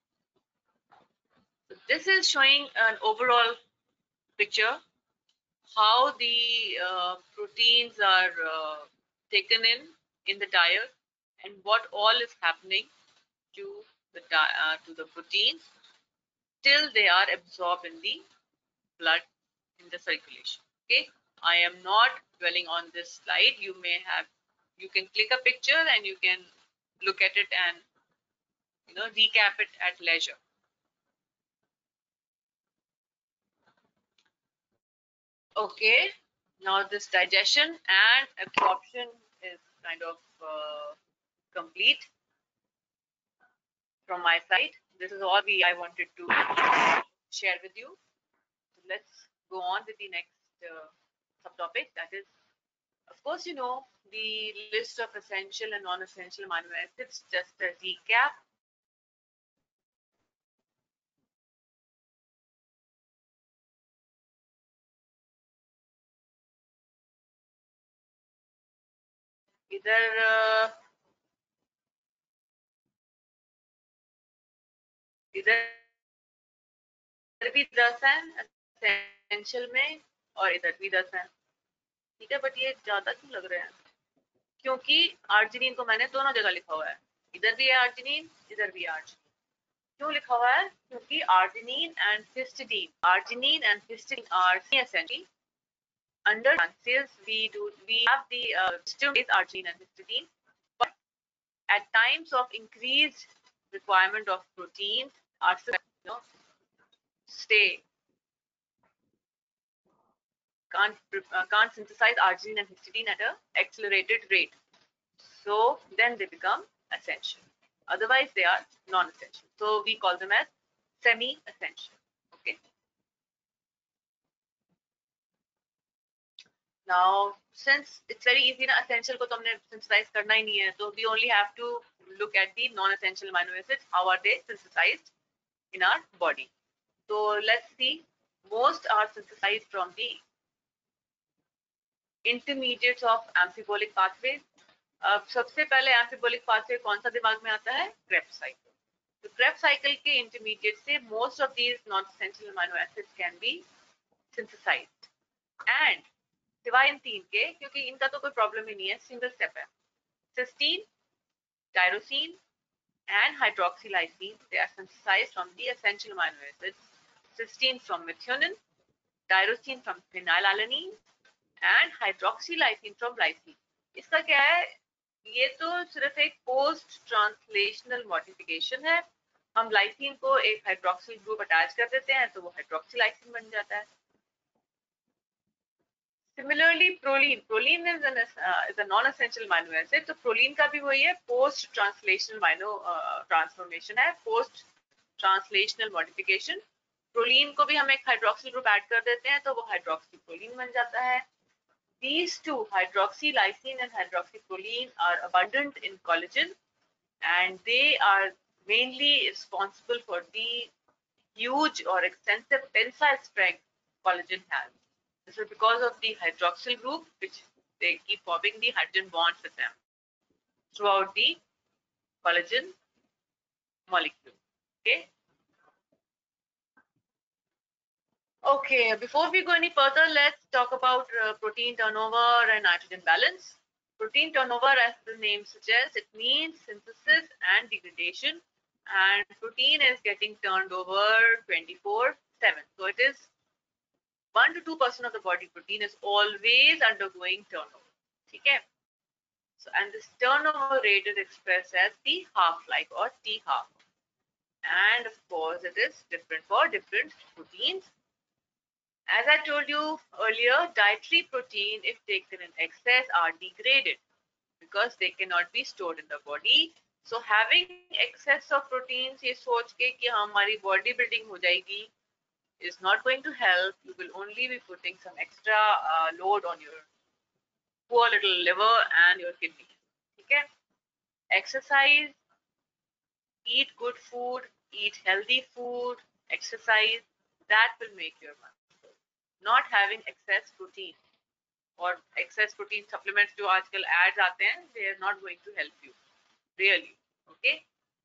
so this is showing an overall picture how the uh, proteins are uh, taken in in the diet and what all is happening to the uh, to the proteins till they are absorbed in the blood in the circulation. Okay, I am not dwelling on this slide. You may have, you can click a picture and you can look at it and you know recap it at leisure. Okay, now this digestion and absorption is kind of uh, complete from my side. This is all we I wanted to share with you. So let's go on with the next uh, subtopic, that is, of course, you know the list of essential and non-essential amino acids. Just a recap. इधर uh, इधर भी दस है essential में और इधर भी दस है, ठीक है, बट ये ज्यादा क्यों लग रहे हैं, क्योंकि आर्जिनिन को मैंने दोनों जगह लिखा हुआ है, इधर भी है आर्जिनिन, इधर भी है आर्जिनिन। क्यों लिखा हुआ है, क्योंकि arginine and histidine, arginine and histidine are essentially under cells we do we have the uh, stimulate arginine and histidine, but at times of increased requirement of proteins our cells, you know, stay can't uh, can't synthesize arginine and histidine at a accelerated rate, so then they become essential, otherwise they are non-essential, so we call them as semi-essential. Okay, now since it's very easy na, essential ko to humne synthesize karna hi nahi hai, so we only have to look at the non-essential amino acids, how are they synthesized in our body. So let's see, most are synthesized from the intermediates of amphibolic pathways. अब सबसे पहले amphibolic pathway कौन सा दिमाग में आता है, Krebs cycle. तो Krebs cycle के intermediate से most of these non-essential amino acids can be synthesized, and सिवाय इन तीन के, क्योंकि इनका तो कोई प्रॉब्लम ही नहीं है, सिंगल स्टेप है, cysteine, tyrosine and hydroxylysine, they are synthesized from the essential amino acids. Cysteine from methionine, tyrosine from phenylalanine and hydroxylysine from lysine. इसका क्या है, ये तो सिर्फ एक पोस्ट ट्रांसलेशनल मॉडिफिकेशन है, हम लाइसिन को एक हाइड्रोक्सिल ग्रुप अटैच कर देते हैं तो वो हाइड्रोक्सीलाइसिन बन जाता है। Similarly, proline, proline is an uh, is a non-essential amino acid, तो proline का भी वही है, post translational amino uh, transformation है, post ट्रांसलेशनल मॉडिफिकेशन, प्रोलीन को भी हम एक हाइड्रोक्सिल ग्रुप ऐड कर देते हैं तो वो हाइड्रोक्सीप्रोलीन बन जाता है. These two, hydroxylysine and hydroxyproline, are abundant in collagen, and they are mainly responsible for the huge or extensive tensile strength collagen has. This is because of the hydroxyl group, which they keep forming the hydrogen bonds with them throughout the collagen molecule. Okay. Okay, before we go any further, let's talk about uh, protein turnover and nitrogen balance. Protein turnover, as the name suggests, it means synthesis and degradation, and protein is getting turned over twenty-four seven. So it is one to two percent of the body protein is always undergoing turnover. Okay. So, and this turnover rate is expressed as the half-life or T half. And of course, it is different for different proteins. As I told you earlier, dietary protein, if taken in excess, are degraded because they cannot be stored in the body. So having excess of proteins, ये सोच के कि हमारी body building हो जाएगी, is not going to help. You will only be putting some extra uh, load on your poor little liver and your kidney. Okay? Exercise, eat good food, eat healthy food, exercise. That will make your muscle. Not having excess protein or excess protein supplements जो आजकल ads आते हैं, they are not going to help you really. Okay.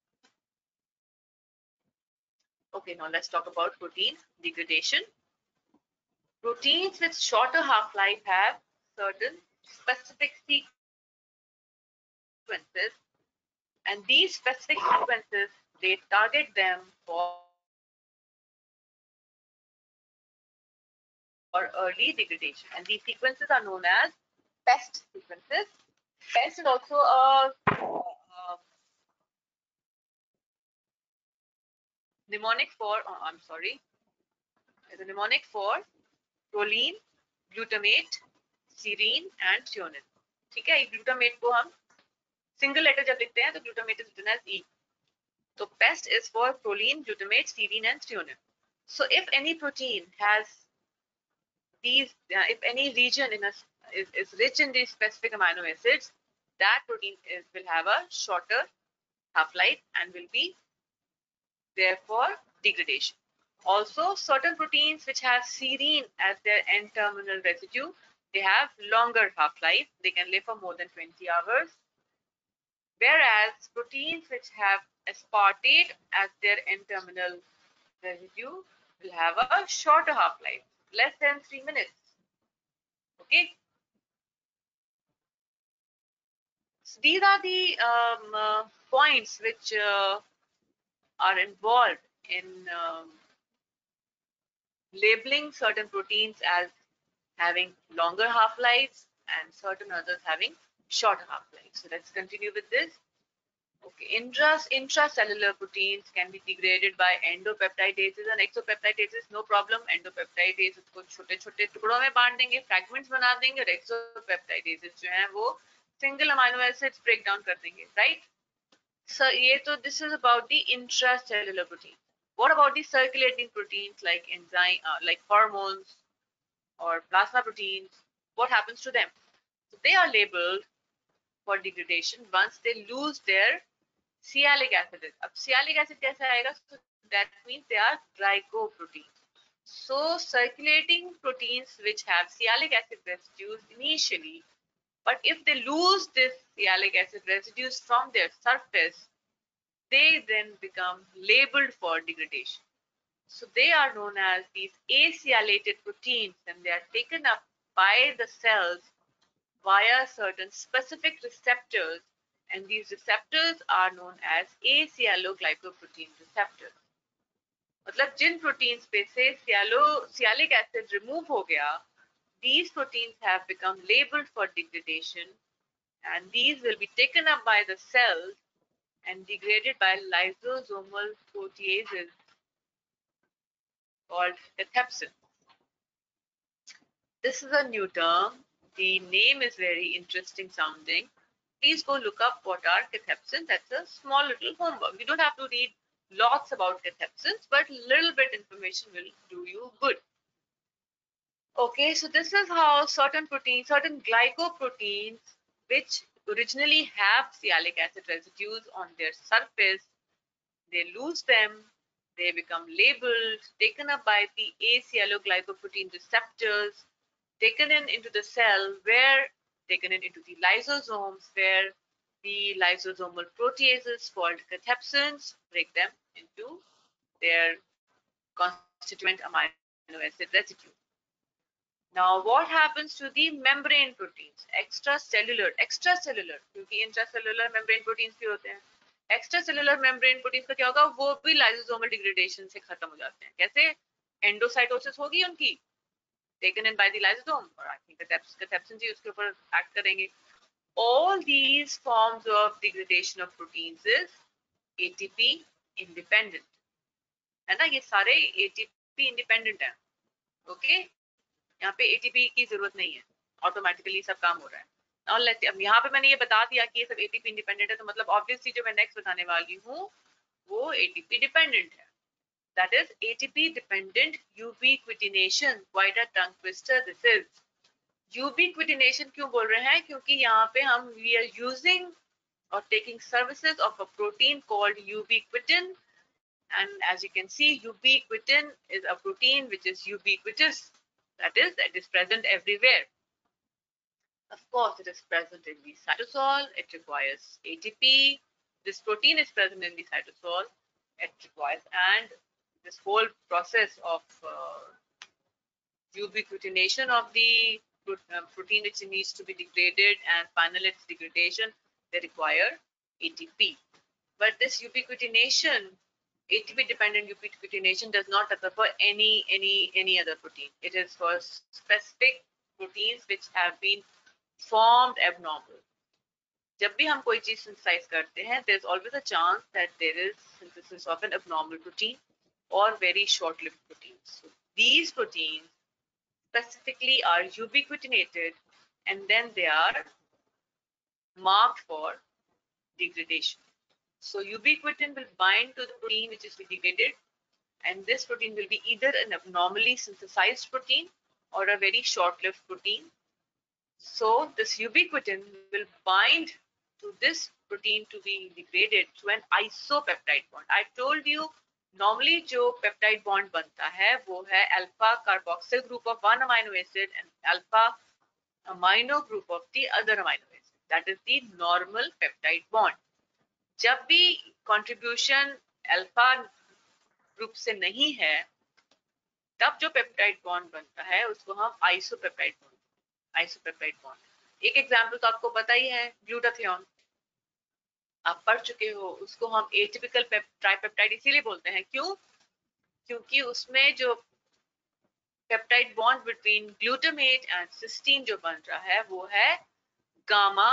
Okay, now let's talk about protein degradation. Proteins with shorter half-life have certain specific sequences, and these specific sequences, they target them for or early degradation, and these sequences are known as PEST sequences. PEST is also a, a mnemonic for, oh, I'm sorry, is a mnemonic for proline, glutamate, serine, and threonine. ठीक है, glutamate को हम single letter जब लिखते हैं तो glutamate is written as E. So PEST is for proline, glutamate, serine, and threonine. So if any protein has these, uh, if any region in a, is, is rich in these specific amino acids, that protein is, will have a shorter half-life and will be therefore degradation. Also, certain proteins which have serine as their N-terminal residue, they have longer half-life. They can live for more than twenty hours. Whereas proteins which have aspartate as their N-terminal residue will have a shorter half-life, less than three minutes. Okay. So these are the um, uh, points which uh, are involved in um, labeling certain proteins as having longer half-lives and certain others having shorter half-lives. So let's continue with this. Okay, Intras, intracellular proteins can be degraded by endopeptidases and exopeptidases. No problem. Endopeptidases को छोटे-छोटे टुकड़ों में बांट देंगे, fragments बना देंगे, और exopeptidases जो हैं वो single amino acids break down कर देंगे, right? So ये तो this is about the intracellular protein. What about the circulating proteins like enzyme, uh, like hormones or plasma proteins? What happens to them? So they are labeled for degradation once they lose their sialic acid. Ab sialic acid kaise aayega? So that means they are glycoproteins. So circulating proteins which have sialic acid residues initially, but if they lose this sialic acid residues from their surface, they then become labeled for degradation. So they are known as these acylated proteins, and they are taken up by the cells via certain specific receptors, and these receptors are known as acyaloglycoprotein receptors. मतलब जिन proteins पे से sialic acid remove हो गया, these proteins have become labeled for degradation, and these will be taken up by the cells and degraded by lysosomal proteases called cathepsin. This is a new term. The name is very interesting sounding. Please go look up what are cathepsin. That's a small little homework. You don't have to read lots about cathepsins, but little bit information will do you good. Okay, so this is how certain proteins, certain glycoproteins, which originally have sialic acid residues on their surface, they lose them, they become labeled, taken up by the asialoglycoprotein receptors, taken in into the cell, where taken in into the lysosomes, where the lysosomal proteases called cathepsins break them into their constituent amino acid residue. Now, what happens to the membrane proteins? Extracellular, extracellular, क्योंकि intracellular membrane proteins भी होते हैं. Extracellular membrane proteins का क्या होगा? वो भी lysosomal degradation से खत्म हो जाते हैं. कैसे? Endocytosis होगी उनकी, taken in by the lysosome, और I think cathepsins ही उसके ऊपर act करेंगे. All these forms of degradation of proteins is A T P independent. है ना? ये सारे A T P independent हैं. Okay? यहाँ पे A T P की जरूरत नहीं है, ऑटोमेटिकली सब काम हो रहा है. Now let's अब यहाँ पे मैंने ये बता दिया कि ये सब A T P इंडिपेंडेंट है, तो मतलब ऑब्वियसली जो मैं नेक्स्ट बताने वाली हूँ वो A T P डिपेंडेंट है. That is A T P dependent ubiquitination. Quite a tongue twister this is. Ubiquitination क्यों बोल रहे हैं? क्योंकि यहाँ पे हम we are using or taking services of a protein called ubiquitin, and as you can see, ubiquitin is a protein which is ubiquitous. That is, it is present everywhere. Of course, it is present in the cytosol. It requires A T P. This protein is present in the cytosol. It requires, and this whole process of uh, ubiquitination of the protein which needs to be degraded and final its degradation, they require A T P. But this ubiquitination, A T P dependent ubiquitination does not occur for any any any other protein. It is for specific proteins which have been formed abnormal. जब भी हम कोई चीज synthesize करते हैं, there is always a chance that there is synthesis of an abnormal protein or very short-lived proteins. So these proteins specifically are ubiquitinated, and then they are marked for degradation. So ubiquitin will bind to the protein which is degraded, and this protein will be either an abnormally synthesized protein or a very short-lived protein. So this ubiquitin will bind to this protein to be degraded through an isopeptide bond. I told you normally जो peptide bond बनता है वो है alpha carboxyl group of one amino acid and alpha amino group of the other amino acid. That is the normal peptide bond. जब भी contribution alpha group से नहीं है, तब जो peptide bond बनता है उसको हम isopeptide bond, isopeptide bond. एक एग्जाम्पल तो आपको पता ही है, ग्लूटाथियोन. आप पढ़ चुके हो, उसको हम एटिपिकल ट्राइपेप्टाइड इसीलिए बोलते हैं. क्यों? क्योंकि उसमें जो peptide bond between glutamate and cysteine जो बन रहा है वो है gamma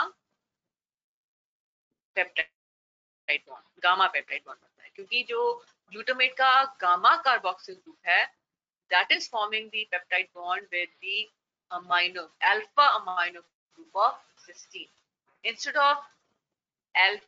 peptide bond. Gamma peptide bond बनता है क्योंकि जो ग्लूटामेट का गामा कार्बोक्सिल ग्रुप है, that is forming the peptide bond with the amino alpha amino group of cysteine. Instead of alpha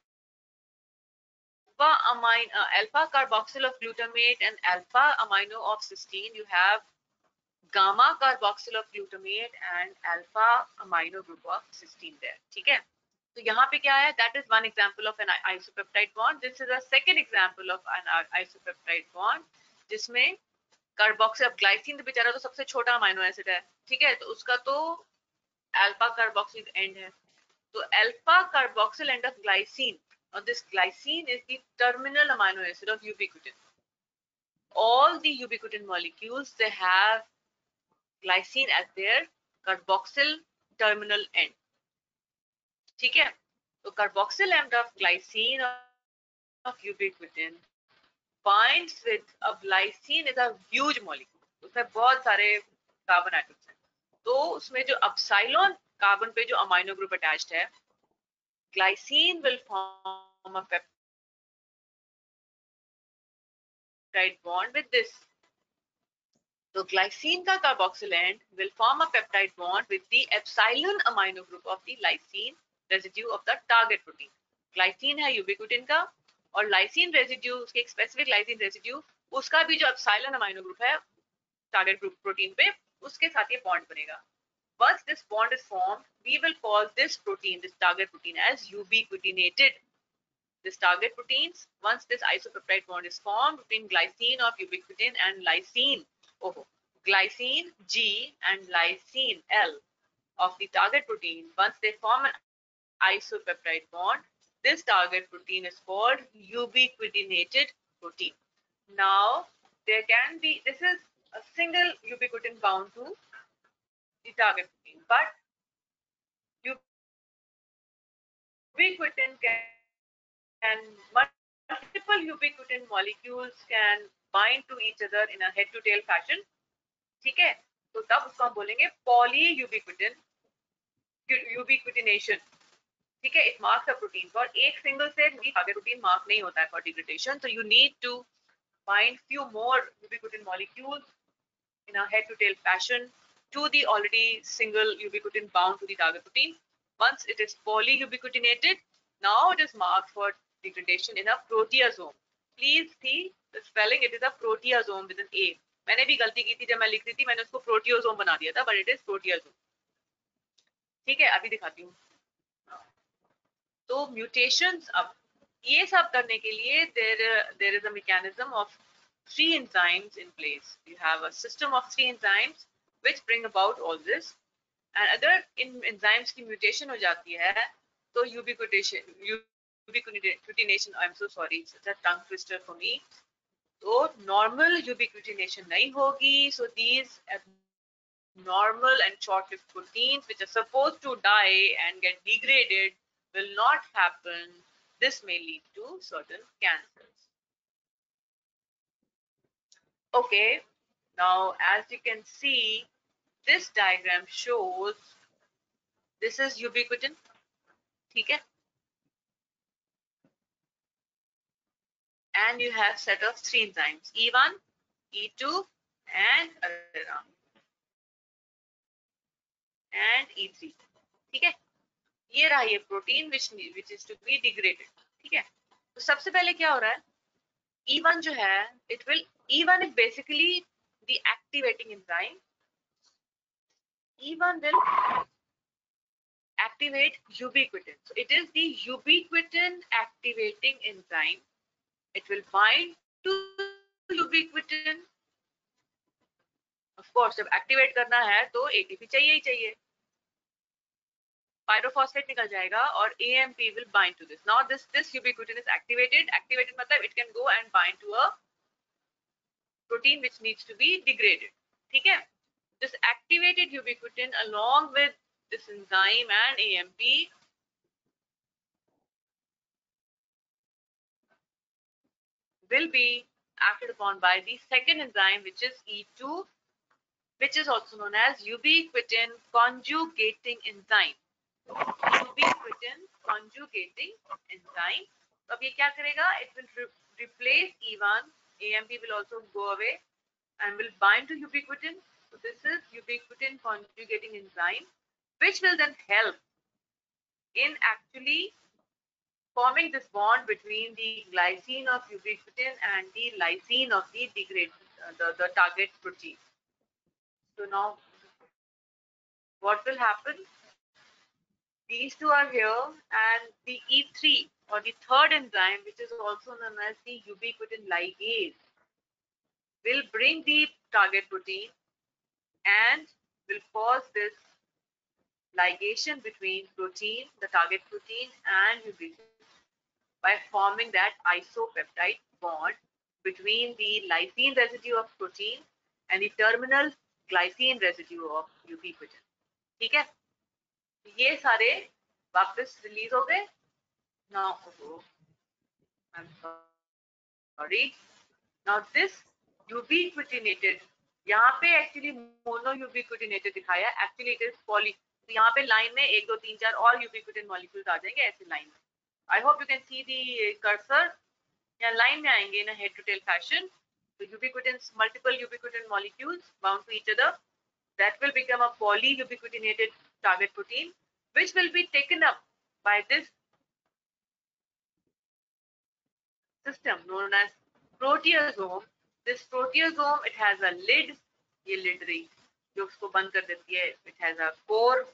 amino uh, alpha carboxyl of glutamate and alpha amino of cysteine, you have gamma carboxyl of glutamate and alpha amino group of cysteine there. ठीक है? तो यहाँ पे क्या है? That is one example of an isopeptide bond. This is a second example of an isopeptide bond, जिसमें carboxyl, अब glycine तो बेचारा तो सबसे छोटा अमाइनो एसिड है, ठीक है, तो उसका तो अल्फा कार्बोक्सिल एंड है. तो alpha carboxyl end of glycine, और this glycine is the terminal amino acid of ubiquitin. All the ubiquitin molecules, they have glycine as their carboxyl terminal end. ठीक है, तो carboxyl end of glycine of ubiquitin binds with a glycine is a huge molecule. उसमें बहुत सारे carbon atoms हैं. तो उसमें जो एप्सिलॉन कार्बन पे जो अमाइनो ग्रुप अटैच्ड है, glycine will form a peptide bond with this. तो ग्लाइसिन का carboxyl end will form a peptide bond with the epsilon amino group of the lysine residue of the target protein. Glycine है ubiquitin का और lysine residue, उसके एक specific lysine residue, उसका भी जो एप्सिलॉन अमाइनो ग्रुप है टारगेट ग्रुप प्रोटीन पे, उसके साथ ये बॉन्ड बनेगा. Once this bond is formed, we will call this protein, this target protein, as ubiquitinated. This target proteins, once this isopeptide bond is formed between glycine of ubiquitin and lysine, oh, glycine G and lysine L of the target protein, once they form an isopeptide bond, this target protein is called ubiquitinated protein. Now, there can be, this is a single ubiquitin bound to the target protein, but ubiquitin can, can multiple ubiquitin molecules can bind to each other in a head to tail fashion. ठीक है, तो तब उसको हम बोलेंगे poly ubiquitin ubiquitination. ठीक है, it marks a protein. और एक single से भी target protein mark नहीं होता है for degradation, so you need to bind few more ubiquitin molecules in a head to tail fashion to the already single ubiquitin bound to the target protein. Once it is polyubiquitinated, now it is marked for degradation in a proteasome. Please see the spelling, it is a proteasome with an A. मैंने भी गलती की थी जब मैं लिख रही थी, मैंने उसको proteasome बना दिया था, but it is proteasome. ठीक है, अभी दिखाती हूँ. तो mutations, अब ये सब करने के लिए there there is a mechanism of three enzymes in place. You have a system of three enzymes which bring about all this. And अगर इन enzymes की mutation हो जाती है, तो ubiquitination, ubiquitination, I'm so sorry, it's such a tongue twister for me. तो normal ubiquitination नहीं होगी, so these normal and short-lived proteins which are supposed to die and get degraded will not happen. This may lead to certain cancers. Okay, now as you can see, this diagram shows this is ubiquitin. ठीक है, and you have set of three enzymes E one, E two, and and E three. ठीक है, ये रहा ये protein which which is to be degraded. ठीक है, तो सबसे पहले क्या हो रहा है, E one जो है, it will E one is basically the activating enzyme. E one will activate ubiquitin. So it is the ubiquitin activating enzyme. It will bind to ubiquitin. Of course, जब activate करना है तो A T P चाहिए ही चाहिए. Pyrophosphate निकल जाएगा और A M P will bind to this. Now this this ubiquitin is activated. Activated मतलब it can go and bind to a protein which needs to be degraded. ठीक है? This activated ubiquitin along with this enzyme and A M P will be acted upon by the second enzyme, which is E two, which is also known as ubiquitin conjugating enzyme. Ubiquitin conjugating enzyme. So, अब ये क्या करेगा? It will re replace E one. A M P will also go away and will bind to ubiquitin. So this is ubiquitin conjugating enzyme, which will then help in actually forming this bond between the glycine of ubiquitin and the lysine of the degrade, uh, the, the target protein. So now, what will happen? These two are here, and the E three or the third enzyme, which is also known as the ubiquitin ligase, will bring the target protein and will cause this ligation between protein, the target protein, and ubiquitin by forming that isopeptide bond between the lysine residue of protein and the terminal glycine residue of ubiquitin. ठीक है, ये सारे वापस release हो गए. Now, I'm sorry. Now this ubiquitinated, यहाँ पे actually mono ubiquitinated दिखाया, actually it is poly. तो यहाँ पे लाइन में एक दो तीन चार और ubiquitin molecules आ जाएंगे ऐसे लाइन में. I hope you can see the cursor. यहाँ लाइन में आएंगे in a head to tail fashion. So ubiquitins, multiple ubiquitin molecules bound to each other, that will become a poly ubiquitinated target protein, which will be taken up by this system known as proteasome. This proteasome, it has a lid, ये lid रही जो उसको बंद कर देती है. It has a core,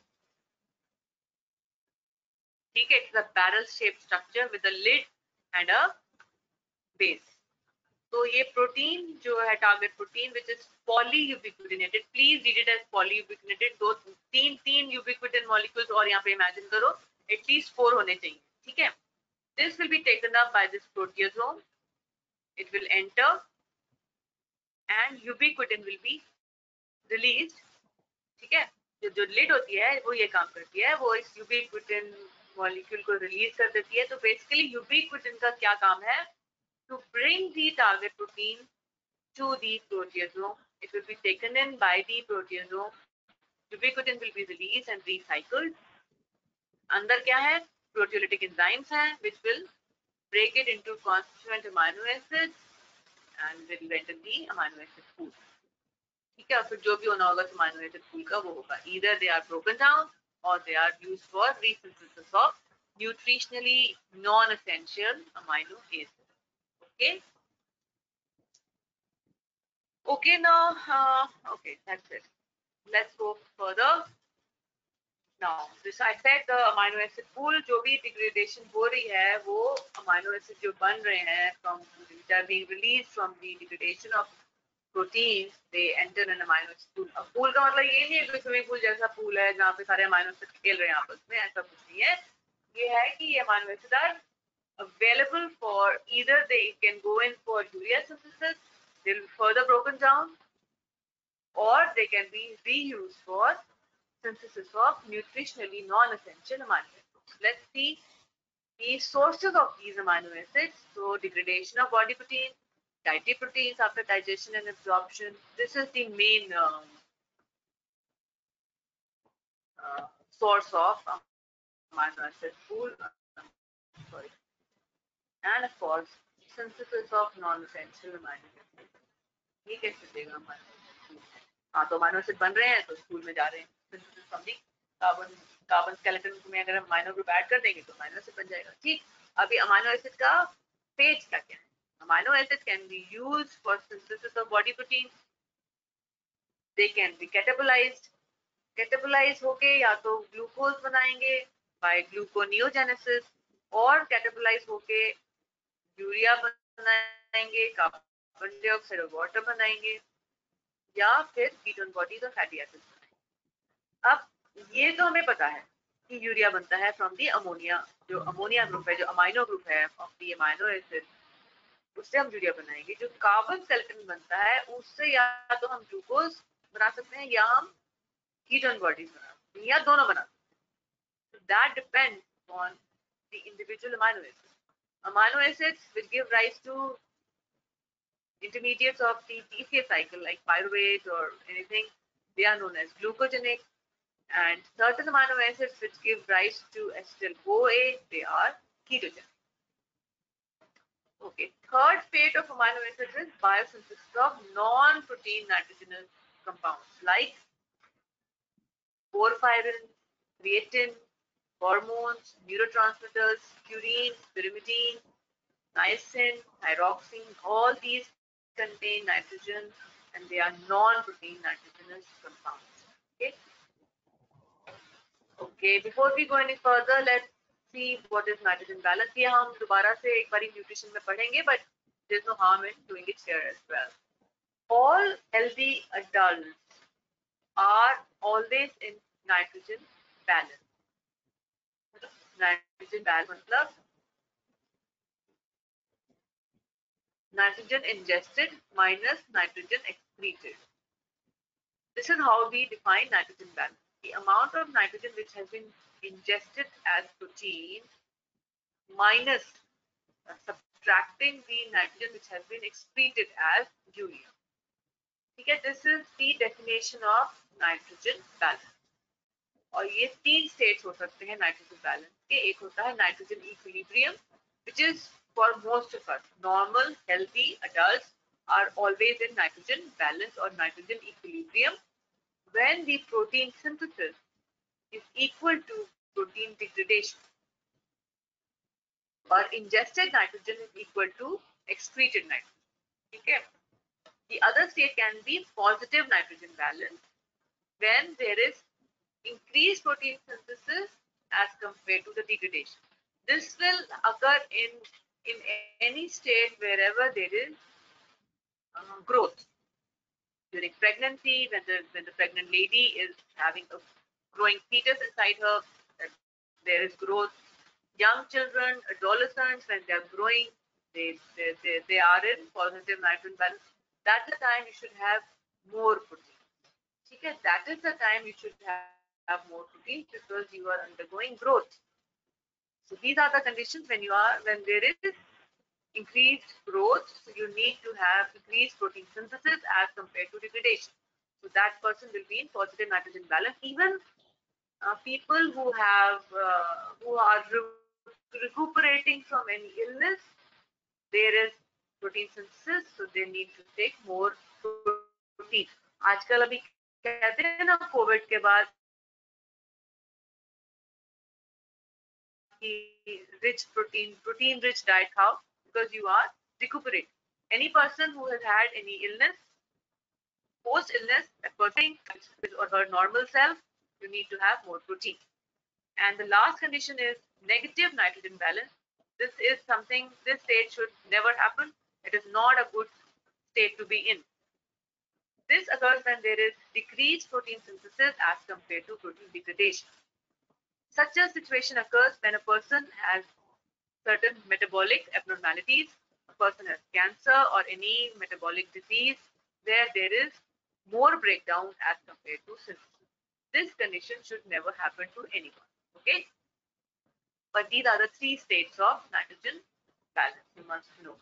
ठीक है, it's a barrel shaped structure with a lid and a base. तो ये प्रोटीन जो है target protein which is polyubiquitinated, please read it as polyubiquitinated. दो तीन तीन यूबिक्विटिन मॉलिक्यूल्स और यहाँ पे इमेजिन करो, एटलीस्ट फोर होने चाहिए, ठीक है. This will be taken up by this proteasome, it will enter and ubiquitin will be released, ठीक है. जो जो लिड होती है वो ये काम करती है, वो इस यूबिक्विटिन मॉलिक्यूल को रिलीज कर देती है. तो बेसिकली यूबिक्विटिन का क्या काम है? To bring the target protein to the proteasome, it will be taken in by the proteasome. Ubiquitin will be released and recycled. अंदर क्या है? Proteolytic enzymes हैं, which will break it into constituent amino acids and will render the amino acid pool. ठीक है, फिर जो भी होना होगा amino acid pool का वो होगा. Either they are broken down or they are used for resynthesis of nutritionally non-essential amino acids. Okay. Okay, now, uh, okay, that's it. Let's go further. Now, this I said the amino acid pool, जो भी degradation हो रही है, वो amino acid जो बन रहे हैं from which are being released from the degradation of proteins, they enter an amino acid pool. अब pool का मतलब ये नहीं है कि swimming pool जैसा pool है जहाँ पे सारे amino acid खेल रहे हैं आपस में, ऐसा कुछ नहीं है. ये है कि ये amino acid are available for either they can go in for urea synthesis, they will be further broken down, or they can be reused for synthesis of nutritionally non-essential amino acids. Let's see the sources of these amino acids. So degradation of body protein, dietary proteins after digestion and absorption. This is the main um, uh, source of amino acid pool. Sorry. And of course, synthesis of non-essential amino acids. ये कैसे देगा हमारे? हाँ, तो amino acid बन रहे हैं तो स्कूल में जा रहे हैं. Synthesis from the carbon carbon skeleton में अगर हम अमीनो ग्रुप ऐड कर देंगे तो अमीनो एसिड बन जाएगा. ठीक, अभी अमीनो एसिड का पेज क्या क्या है? Amino acid can be used for synthesis of body protein. They can be catabolized. Catabolize होके या तो ग्लूकोज बनाएंगे बाय ग्लूकोनियोजेनेसिस, और कैटाबोलाइज होके यूरिया बनाएंगे, कार्बन डाइऑक्साइड और वाटर बनाएंगे, या फिर कीटोन बॉडीज और फैटी एसिड्स बनाएंगे. अब ये तो हमें पता है कि यूरिया बनता है फ्रॉम दी अमोनिया. जो अमोनिया ग्रुप है, जो अमाइनो ग्रुप है ऑफ दी अमाइनो एसिड, उससे हम यूरिया बनाएंगे. जो कार्बन स्केलेटन बनता है उससे या तो हम ग्लूकोज बना सकते हैं या हम कीटोन बॉडीज बना सकते हैं, या दोनों बना सकते हैं. That depends on the individual amino acid. Amino acids will give rise to intermediates of the P C A cycle like pyruvate or anything, they are known as glucogenic, and certain amino acids which give rise to acetyl C O A, they are ketogenic. Okay, third fate of amino acids is biosynthesis of non-protein nitrogenous compounds like porphyrin, creatine, hormones, neurotransmitters, purine, pyrimidine, niacin, thyroxine. All these contain nitrogen and they are non-protein nitrogenous compounds. Okay. Okay. Before we go any further, let's see what is nitrogen balance. ये हम दोबारा से एक बारी nutrition में पढ़ेंगे, but there's no harm in doing it here as well. All healthy adults are always in nitrogen balance. Nitrogen balance मतलब nitrogen ingested minus nitrogen excreted. This is how we define nitrogen balance. The amount of nitrogen which has been ingested as protein minus uh, subtracting the nitrogen which has been excreted as urea. Okay, this is the definition of nitrogen balance. और ये तीन states हो सकते हैं nitrogen balance के. एक होता है nitrogen equilibrium, which is for most of us, normal, healthy adults are always in nitrogen balance or nitrogen equilibrium when the protein synthesis is equal to protein degradation. or ingested nitrogen is equal to excreted nitrogen. Okay. The other state can be positive nitrogen balance when there is increased protein synthesis as compared to the degradation. This will occur in, in any state wherever there is uh, growth. During pregnancy, when the, when the pregnant lady is having a growing fetus inside her, there is growth. Young children, adolescents, when they are growing, they, they, they, they are in positive nitrogen balance. That's the time you should have more protein. Okay? That is the time you should have, have more protein because you are undergoing growth. So these are the conditions when you are when there is increased growth. So you need to have increased protein synthesis as compared to degradation. So that person will be in positive nitrogen balance. Even uh, people who have uh, who are re- recuperating from any illness, there is protein synthesis, so they need to take more protein. आजकल अभी कहते हैं ना Covid के बाद rich protein, protein rich diet खाओ because you are recuperating. Any person who has had any illness, post illness, a person or her normal self, you need to have more protein. And the last condition is negative nitrogen balance. This is something, this state should never happen. It is not a good state to be in. This occurs when there is decreased protein synthesis as compared to protein degradation. Such a situation occurs when a person has certain metabolic abnormalities, a person has cancer or any metabolic disease where there is more breakdown as compared to synthesis. This condition should never happen to anyone. Okay? But these are the three states of nitrogen balance you must know.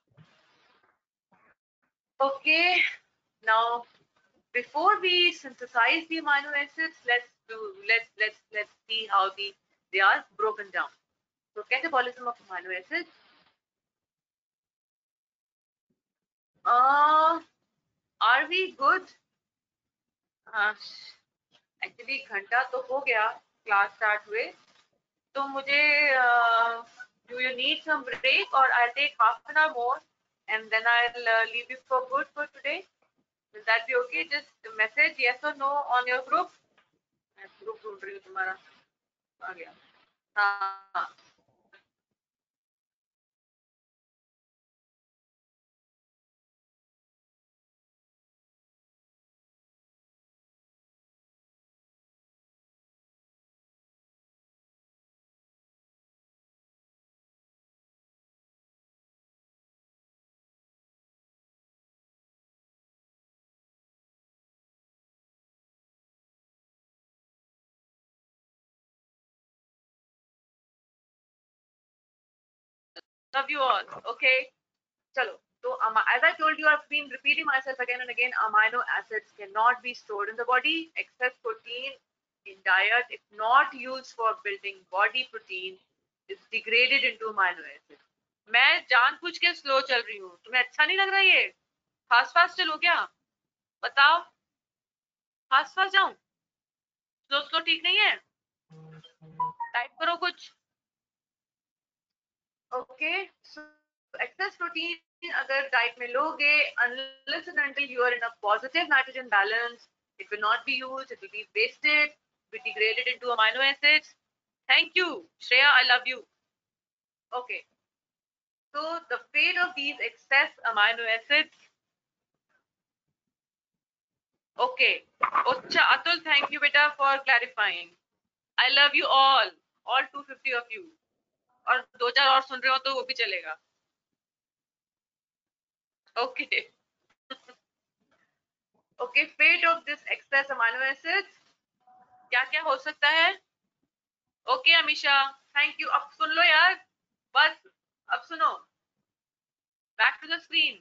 Okay, now before we synthesize the amino acids, let's do let's let's let's see how the they are broken down. So catabolism of amino acids. Uh, are we good? Uh, actually घंटा तो हो गया class start हुए तो मुझे uh, do you need some break or I'll take half an hour more and then I'll uh, leave you for good for today. Will that be okay? Just message yes or no on your group. मैं group ढूंढ रही हूँ तुम्हारा आ गया हाँ love you all. Okay. Chalo. So um, as I told you, I've been repeating myself again and again. Amino acids cannot be stored in the body. Excess protein in diet, if not used for building body protein, is degraded into amino acids. मैं जानबूझ के slow चल रही हूँ तुम्हें अच्छा नहीं लग रहा ये फास्ट फास्ट चलो क्या बताओ फास्ट फास्ट जाऊं स्लो स्लो ठीक नहीं है टाइप करो कुछ ओके सो excess protein अगर डाइट में लोगे unless and until you are in a positive nitrogen balance it will not be used, it will be wasted, be degraded into amino acids. Thank you Shreya, I love you. Okay, so the fate of these excess amino acids. Okay, Ocha Atul, thank you beta for clarifying. I love you all, all two hundred fifty of you. और दो चार और सुन रहे हो तो वो भी चलेगा. Okay. Okay, fate of this excess amino acids. क्या क्या हो सकता है? Okay, Amisha, thank you. अब सुन लो यार, बस अब सुनो. Back to the screen.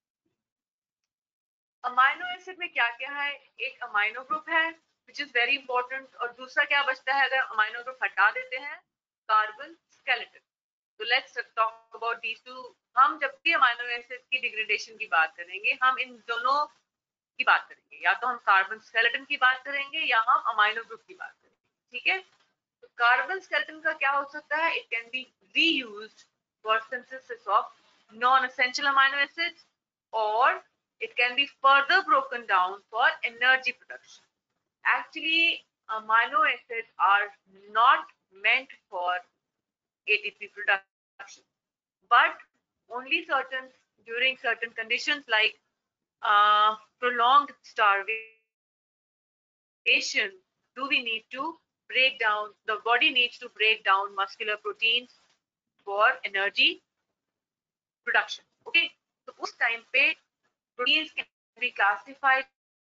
Amino acid में क्या क्या है? एक अमाइनो ग्रुप है which is very important और दूसरा क्या बचता है अगर अमाइनो ग्रुप हटा देते हैं? Carbon skeleton. So let's talk about these two. हम जब भी अमाइनो एसिड की डिग्रेडेशन की बात करेंगे हम इन दोनों की बात करेंगे, या तो हम कार्बन स्केलेटन की बात करेंगे या हम अमाइनो ग्रुप की बात करेंगे. ठीक है, तो कार्बन स्केलेटन का क्या हो सकता है? It can be reused for synthesis of non-essential amino acids, or it can be further broken down for energy production. Actually, amino acids are not meant for A T P production, but only certain during certain conditions like uh, prolonged starvation do we need to break down, the body needs to break down muscular proteins for energy production. Okay, so उस time पे proteins can be classified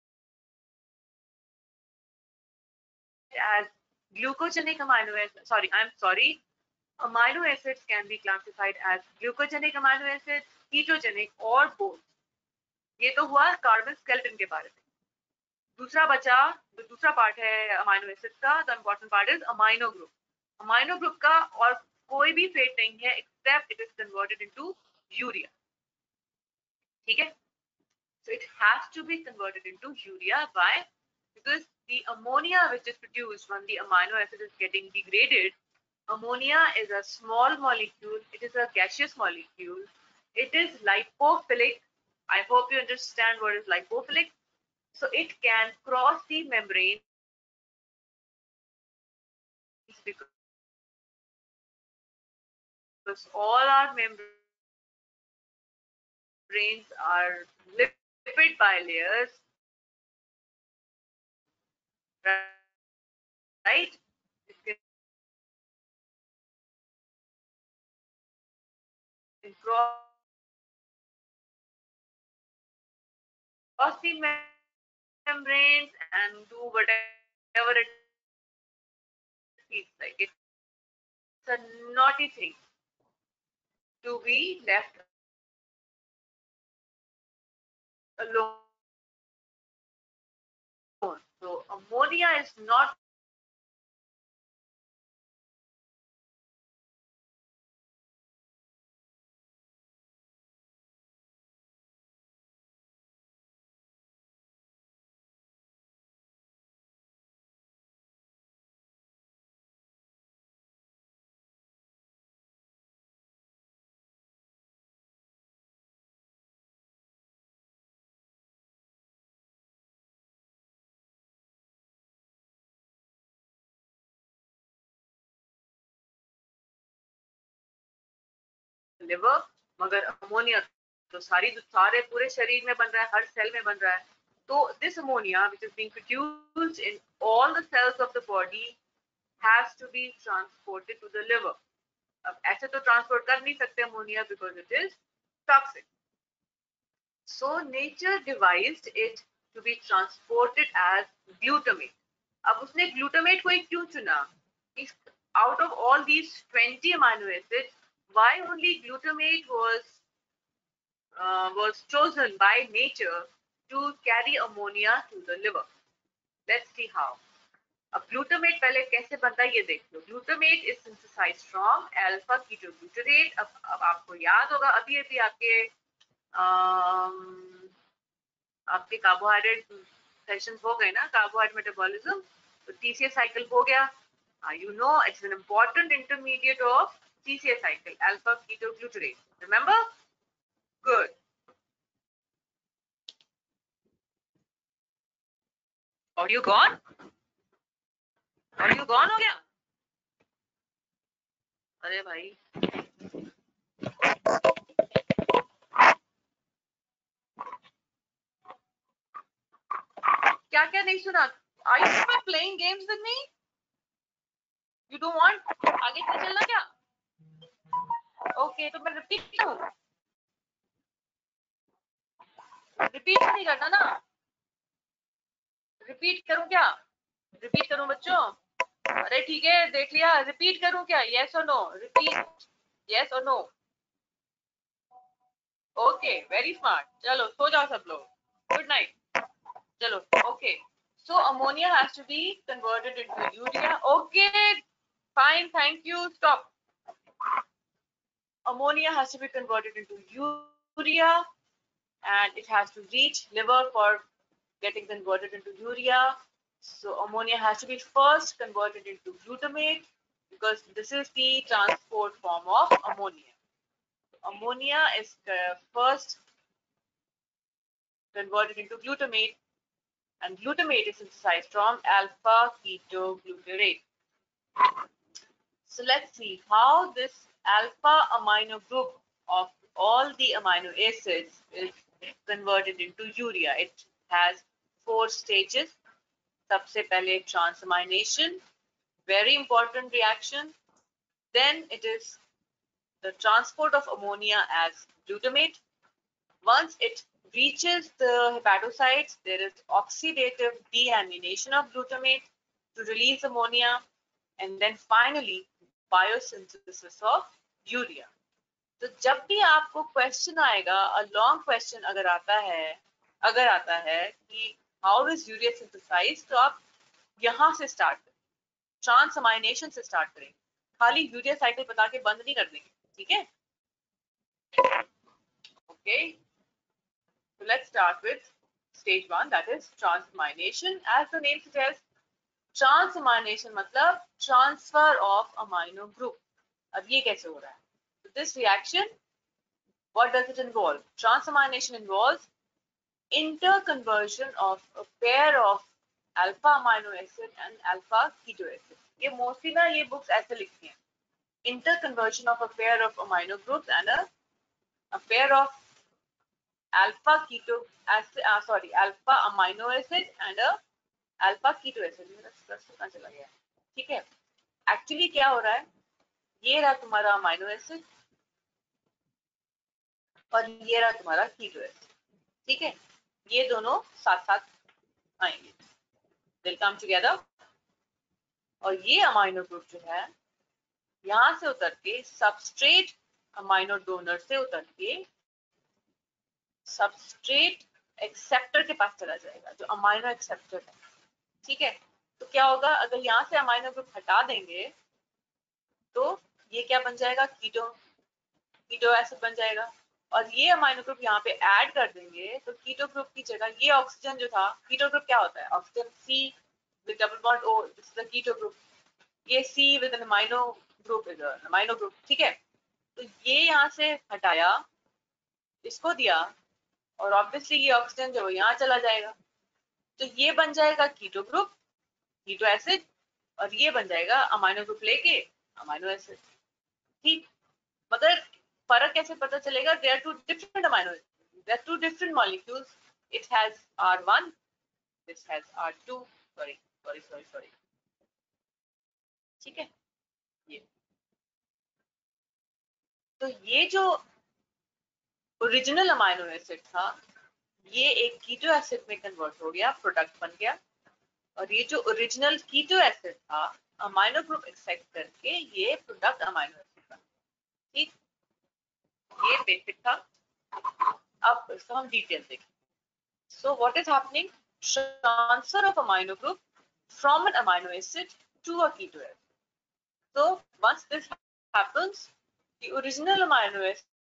as glucogenic amino acids. Sorry, I'm sorry. Amino acids can be classified as glucogenic amino acids, ketogenic, or both. ये तो हुआ carbon skeleton के बारे में. दूसरा बचा जो दूसरा पार्ट है अमाइनो एसिड्स का, the important part is amino group. Amino group का और कोई भी फेट नहीं है except it is converted into urea. ठीक है, so it has to be converted into urea. Why? Because the ammonia which is produced when the amino acid is getting degraded, ammonia is a small molecule, it is a gaseous molecule, it is lipophilic. I hope you understand what is lipophilic. So it can cross the membrane because all our membranes are lipid bilayers, right? It can cross the membranes and do whatever it feels like. It's a naughty thing to be left alone. So ammonia is not liver, मगर ammonia तो सारी सारे पूरे शरीर में बन रहा है, हर सेल में बन रहा है. तो this ammonia which is being produced in all the cells of the body has to be transported to the liver. अब ऐसे तो ट्रांसपोर्ट कर नहीं सकते ammonia because it is toxic. So nature devised it to be transported as glutamate. अब उसने glutamate को ही क्यों चुना? Out of all these twenty amino acids, why only glutamate was uh, was chosen by nature to carry ammonia to the liver? Let's see how. अब glutamate पहले कैसे बनता है ये देख लो. Glutamate is synthesized from alpha ketoglutarate. अब अब आपको याद होगा अभी अभी आपके आपके कार्बोहाइड्रेट सेशंस हो गए ना, कार्बोहाइड्रेट मेटाबॉलिज्म. तो टीसीए साइकिल हो गया. You know it's an important intermediate of TCA cycle, alpha ketoglutarate. Remember? Good. Audio gone? Audio gone हो गया? अरे भाई क्या क्या नहीं सुना? Are you not playing games with me? You don't want आगे नहीं चलना क्या? ओके, तो मैं रिपीट करूं? रिपीट नहीं करना ना? रिपीट करूं क्या? रिपीट करूं बच्चों? अरे ठीक है, देख लिया. रिपीट करूं क्या? यस और नो? रिपीट यस और नो? Okay, very smart. चलो सो जाओ सब लोग. Good night. चलो okay. So ammonia has to be converted into urea. Okay, fine, thank you. Stop. Ammonia has to be converted into urea, and it has to reach liver for getting converted into urea. So ammonia has to be first converted into glutamate because this is the transport form of ammonia. ammonia is uh, first converted into glutamate, and glutamate is synthesized from alpha ketoglutarate. So let's see how this alpha amino group of all the amino acids is converted into urea. It has four stages. सबसे पहले transamination, very important reaction. Then it is the transport of ammonia as glutamate. Once it reaches the hepatocytes, there is oxidative deamination of glutamate to release ammonia, and then finally biosynthesis of urea. तो जब भी आपको question आएगा, a long question अगर आता है अगर आता है कि हाउ इज यूरिया सिंथेसाइज, तो आप यहाँ से स्टार्ट करें, ट्रांसअमाइनेशन से स्टार्ट करें, खाली यूरिया साइकिल बता के बंद नहीं कर देंगे, ठीक है? Okay, so let's start with stage one, that is transamination. As the name suggests, transamination मतलब transfer of amino group. अब ये कैसे हो रहा है? So this reaction, what does it involve? Transamination involves interconversion of a pair of alpha amino acid and alpha keto acid. ये mostly ना ये books ऐसे लिखती हैं, interconversion of a pair of amino groups and a, a pair of alpha keto acid, uh, sorry, alpha amino acid and a alpha keto acid. मेरा stress कहाँ चला गया? ठीक है, एक्चुअली क्या हो रहा है, ये रहा तुम्हारा अमाइनो एसिड और ये रहा तुम्हारा कीटो एसिड, ठीक है? ये दोनों साथ साथ आएंगे, they'll come together, और ये अमाइनो ग्रुप जो है यहाँ से उतर के सबस्ट्रेट अमाइनो डोनर से उतर के सबस्ट्रेट एक्सेप्टर के पास चला जाएगा, जो अमाइनो एक्सेप्टर है, ठीक है? तो क्या होगा, अगर यहाँ से अमाइनो ग्रुप हटा देंगे तो ये क्या बन जाएगा, कीटो कीटो एसिड बन जाएगा, और ये अमाइनो ग्रुप यहाँ पे ऐड कर देंगे तो कीटो ग्रुप की जगह ये ऑक्सीजन जो था, कीटो ग्रुप क्या होता है, oxygen C with double bond O, this is the keto group, ये C with an amino group is an amino group, ठीक है? तो ये यहाँ से हटाया, इसको दिया, और ऑब्वियसली ये ऑक्सीजन जो यहाँ चला जाएगा, तो ये बन जाएगा कीटो ग्रुप, कीटो एसिड, और ये बन जाएगा अमाइनो ग्रुप लेके अमाइनो एसिड, ठीक? मगर फर्क कैसे पता चलेगा, they are two different amino acid, they are two different molecules, it has R one, this has R two, sorry sorry sorry sorry ठीक है? ये तो ये जो ओरिजिनल अमाइनो एसिड था, ये एक कीटो एसिड में कन्वर्ट हो गया, प्रोडक्ट बन गया, और ये जो ओरिजिनल कीटो एसिड था अमाइनो ग्रुप एक्सेप्ट करके ये प्रोडक्ट अमाइनो एसिड बना, ठीक? ये बेसिक था। अब इसको हम डिटेल देखें। So what is happening, transfer of amino group from an amino acid to a keto acid. So once this happens, the original amino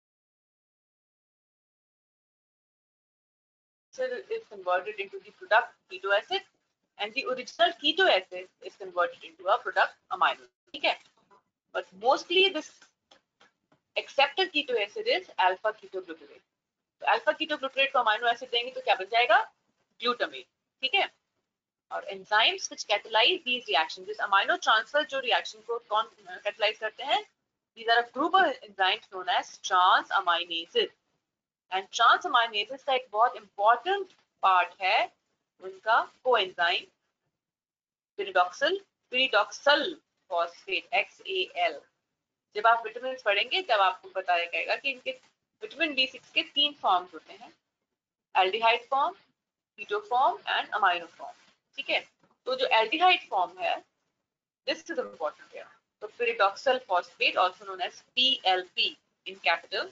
acid is converted into the product keto acid, and the original keto acid is converted into a product amino. Okay, but mostly this accepted keto acid is alpha ketoglutarate. तो alpha ketoglutarate को amino acid देंगे तो क्या बन जाएगा, glutamate, ठीक है? और enzymes which catalyze these reactions, this amino transfer जो reaction को कौन catalyze करते हैं, these are a group of enzymes known as transaminases. And transaminases का एक बहुत important part है उनका coenzyme pyridoxal pyridoxal phosphate X A L. जब आप विटामिन पढ़ेंगे तब आपको पता लगेगा कि इनके विटामिन बी सिक्स के तीन फॉर्म्स होते हैं, aldehyde form, keto form and amino form, ठीक है? तो जो एल्डिहाइड फॉर्म है, दिस इज इंपॉर्टेंट है, तो pyridoxal phosphate also known as P L P in capital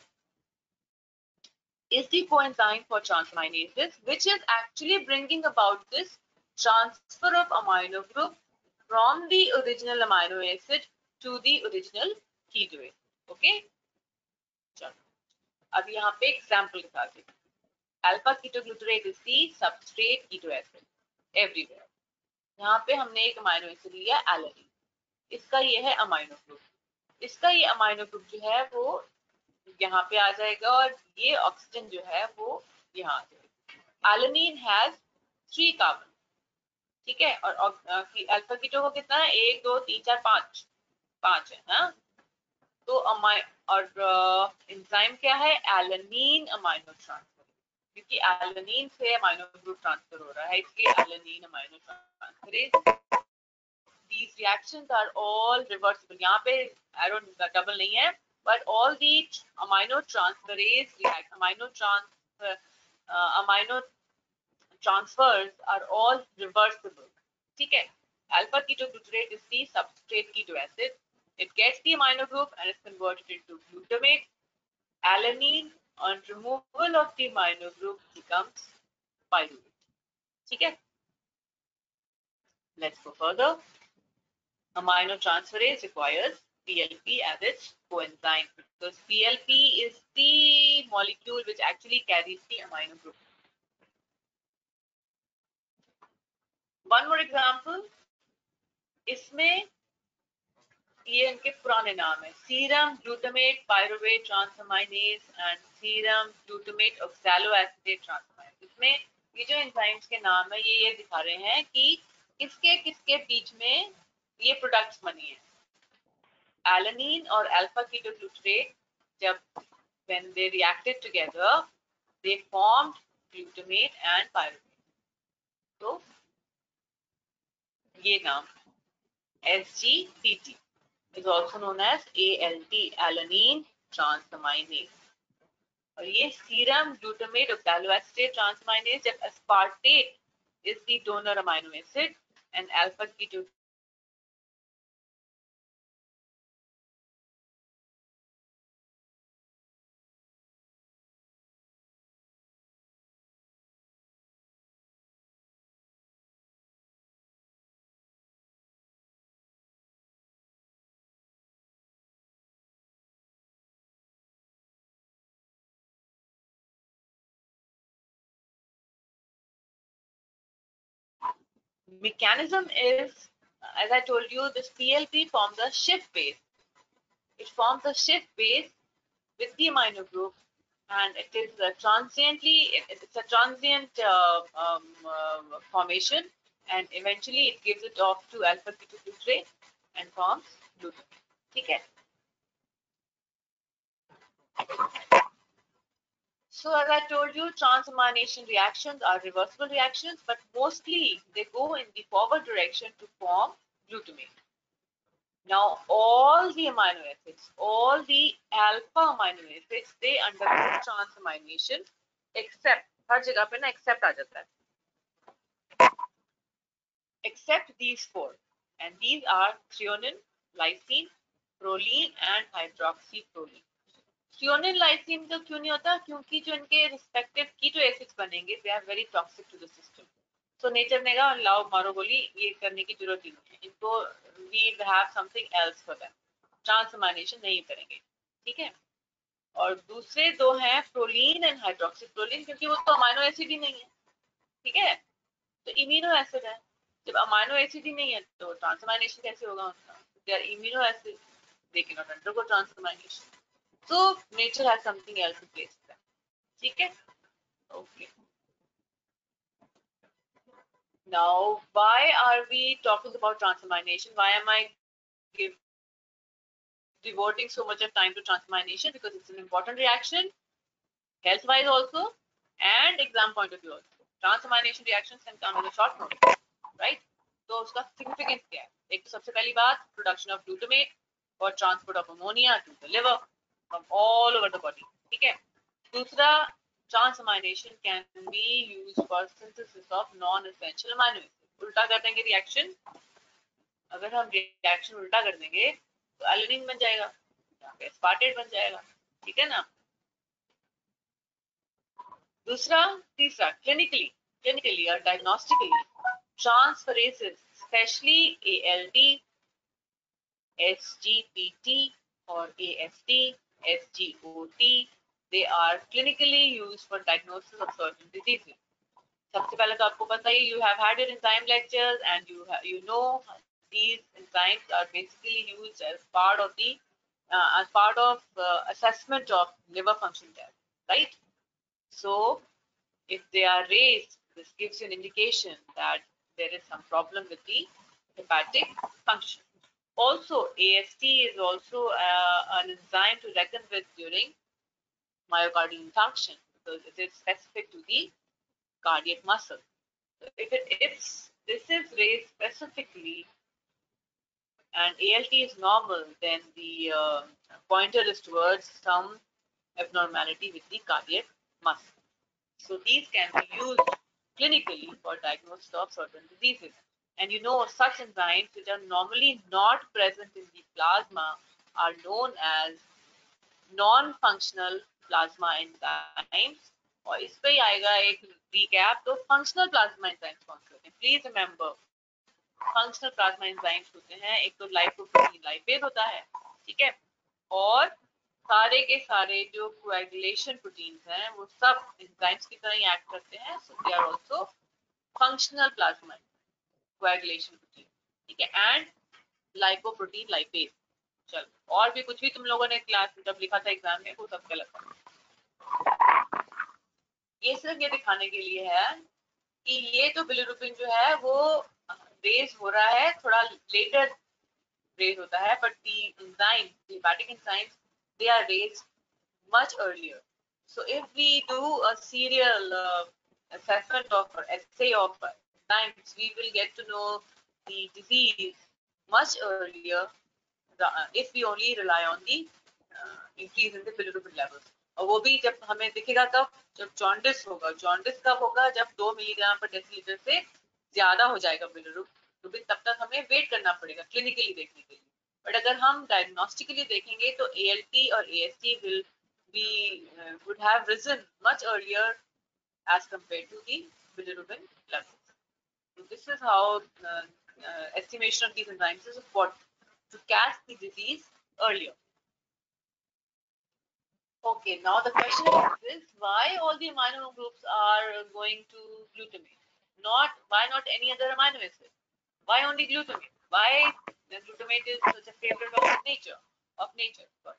is the coenzyme for transaminases, which is actually bringing about this transfer of amino group from the original amino acid to the original keto acid. Okay, चलो अब यहाँ पे example के साथ देखिए, alpha ketoglutarate is the substrate keto acid everywhere. यहाँ पे हमने एक अमाइनो एसिड लिया एलानिन, इसका ये है अमाइनो ग्रुप, इसका ये अमाइनो ग्रुप जो है वो यहाँ पे आ जाएगा और ये ऑक्सीजन जो है वो यहाँ आ जाएगा। एलेनिन हैज थ्री कार्बन, ठीक है, और अल्फा कीटो को कितना है, एक दो तीन चार पांच, पांच है ना। तो अमाइ और एंजाइम क्या है, एलेनिन अमाइनो ट्रांसफर, क्योंकि एलेनिन से अमाइनो ग्रुप ट्रांसफर हो रहा है, इसलिए alanine amino transferase. These reactions are all reversible. यहाँ पे एरो डबल नहीं है, but all the amino transferase react amino trans uh, amino transfers are all reversible. ठीक है, alpha ketoglutarate is the substrate keto acid. It gets the amino group and is converted into glutamate. Alanine on removal of the amino group becomes pyruvate. ठीक है, let's go further. Amino transferase requires P L P as its coenzyme, because P L P is the molecule which actually carries the amino group. One more example, इसमें ये इनके पुराने नाम है, serum glutamate pyruvate transaminase and serum glutamate oxaloacetate transaminase. इसमें ये जो enzymes के नाम है ये ये दिखा रहे हैं कि किसके किसके बीच में ये प्रोडक्ट्स बनी है। एलेनिन और अल्फा कीटोग्लूटारेट जब when they reacted together they formed glutamate and pyruvate. तो ये नाम S G P T is also known as A L T, alanine transaminase. और ये सीरम ग्लूटामेट ऑक्सैलोएसिटेट ट्रांसअमाइनेज जब aspartate is the donor amino acid and alpha keto mechanism is, as I told you, this P L P forms a Schiff base. It forms a Schiff base with the amino group, and it is a transiently, it's a transient uh, um, uh, formation, and eventually it gives it off to alpha ketoglutarate and forms glutamate. ठीक है? So as I told you, transamination reactions are reversible reactions, but mostly they go in the forward direction to form glutamate. Now all the amino acids, all the alpha amino acids, they undergo transamination except, हर जगह पे ना except आ जाता है, except these four, and these are threonine, lysine, proline and hydroxyproline. Threonine lysine का क्यों नहीं होता, क्योंकि जो इनके रिस्पेक्टिव कीटो एसिड्स बनेंगे they are very toxic to the system, so nature ने कहा लाओ मारो गोली, ये करने की जरूरत ही नहीं है इनको, we have something else for them, transamination नहीं करेंगे, ठीक है। और दूसरे दो हैं प्रोलीन एंड हाइड्रोक्सीप्रोलीन, क्योंकि वो तो अमाइनो एसिड ही नहीं है, ठीक है, तो इम्यूनो एसिड है, जब अमाइनो एसिड ही नहीं है तो ट्रांसअमाइनेशन कैसे होगा उनका, they are imino acid, they can not undergo transamination, so nature has something else in place for them. ठीक है, okay. Now why are we talking about transamination, why am I give, devoting so much of time to transamination, because it's an important reaction health wise also and exam point of view also. Transamination reactions can come in a short notice, right? तो उसका significance क्या है, एक तो सबसे पहली बात production of glutamate for transport of ammonia to the liver from all over the body, ठीक है। दूसरा, transamination can be used for synthesis of non-essential amino acids. उल्टा कर देंगे रिएक्शन, अगर हम रिएक्शन उल्टा कर देंगे तो एलेनिन बन जाएगा, यहाँ पे एस्पार्टेट बन जाएगा, ठीक है ना। दूसरा, तीसरा, क्लिनिकली क्लिनिकली और diagnostically transferases specially A L T, S G P T or A S T, S G O T, they are clinically used for diagnosis of certain diseases. सबसे पहले तो आपको पता ही, you have had your enzyme lectures and you have, you know these enzymes are basically used as part of the uh, as part of uh, assessment of liver function test, right? So if they are raised, this gives you an indication that there is some problem with the hepatic function. Also, A S T is also uh, an enzyme to reckon with during myocardial infarction because it is specific to the cardiac muscle. So if it if this is raised specifically and A L T is normal, then the uh, pointer is towards some abnormality with the cardiac muscle. So these can be used clinically for diagnosis of certain diseases. And you know, such enzymes which are normally not present in the plasma are known as non-functional plasma enzymes. और इस पे ही आएगा एक recap तो functional plasma enzymes कौन से होते हैं? Please remember, functional plasma enzymes होते हैं एक तो lipoprotein lipase होता है, ठीक है? और सारे के सारे जो coagulation proteins हैं वो सब enzymes की तरह ही act करते हैं, so they are also functional plasma coagulation protein, ठीक है? And lipoprotein lipase. चलो और भी कुछ भी तुम लोगों ने क्लास में जब लिखा था एग्जाम में वो सब गलत था। ये सिर्फ ये दिखाने के लिए है कि ये तो बिलिरुबिन जो है वो रेज हो रहा है, थोड़ा लेटर रेज होता है, but the enzyme the hepatic enzymes they are raise much earlier. So if we do a serial uh, assessment of or essay of enzymes, we will get to know the disease much earlier uh, if we only rely on the uh, increase in the bilirubin levels. और वो भी जब हमें दिखेगा तब जब jaundice होगा, jaundice कब होगा जब दो मिलीग्राम पर डेसीलीटर से ज्यादा हो जाएगा बिलिरुबिन, तब तक हमें वेट करना पड़ेगा क्लिनिकली देखने के लिए। बट अगर हम डायग्नोस्टिकली देखेंगे तो A L T और A S T will be uh, would have risen much earlier as compared to the bilirubin levels. So this is how uh, uh, estimation of these enzymes is important to catch the disease earlier. Okay, now the question is why all the amino groups are going to glutamate? Not why not any other amino acid? Why only glutamate? Why the glutamate is such a favorite of nature? Of nature, sorry.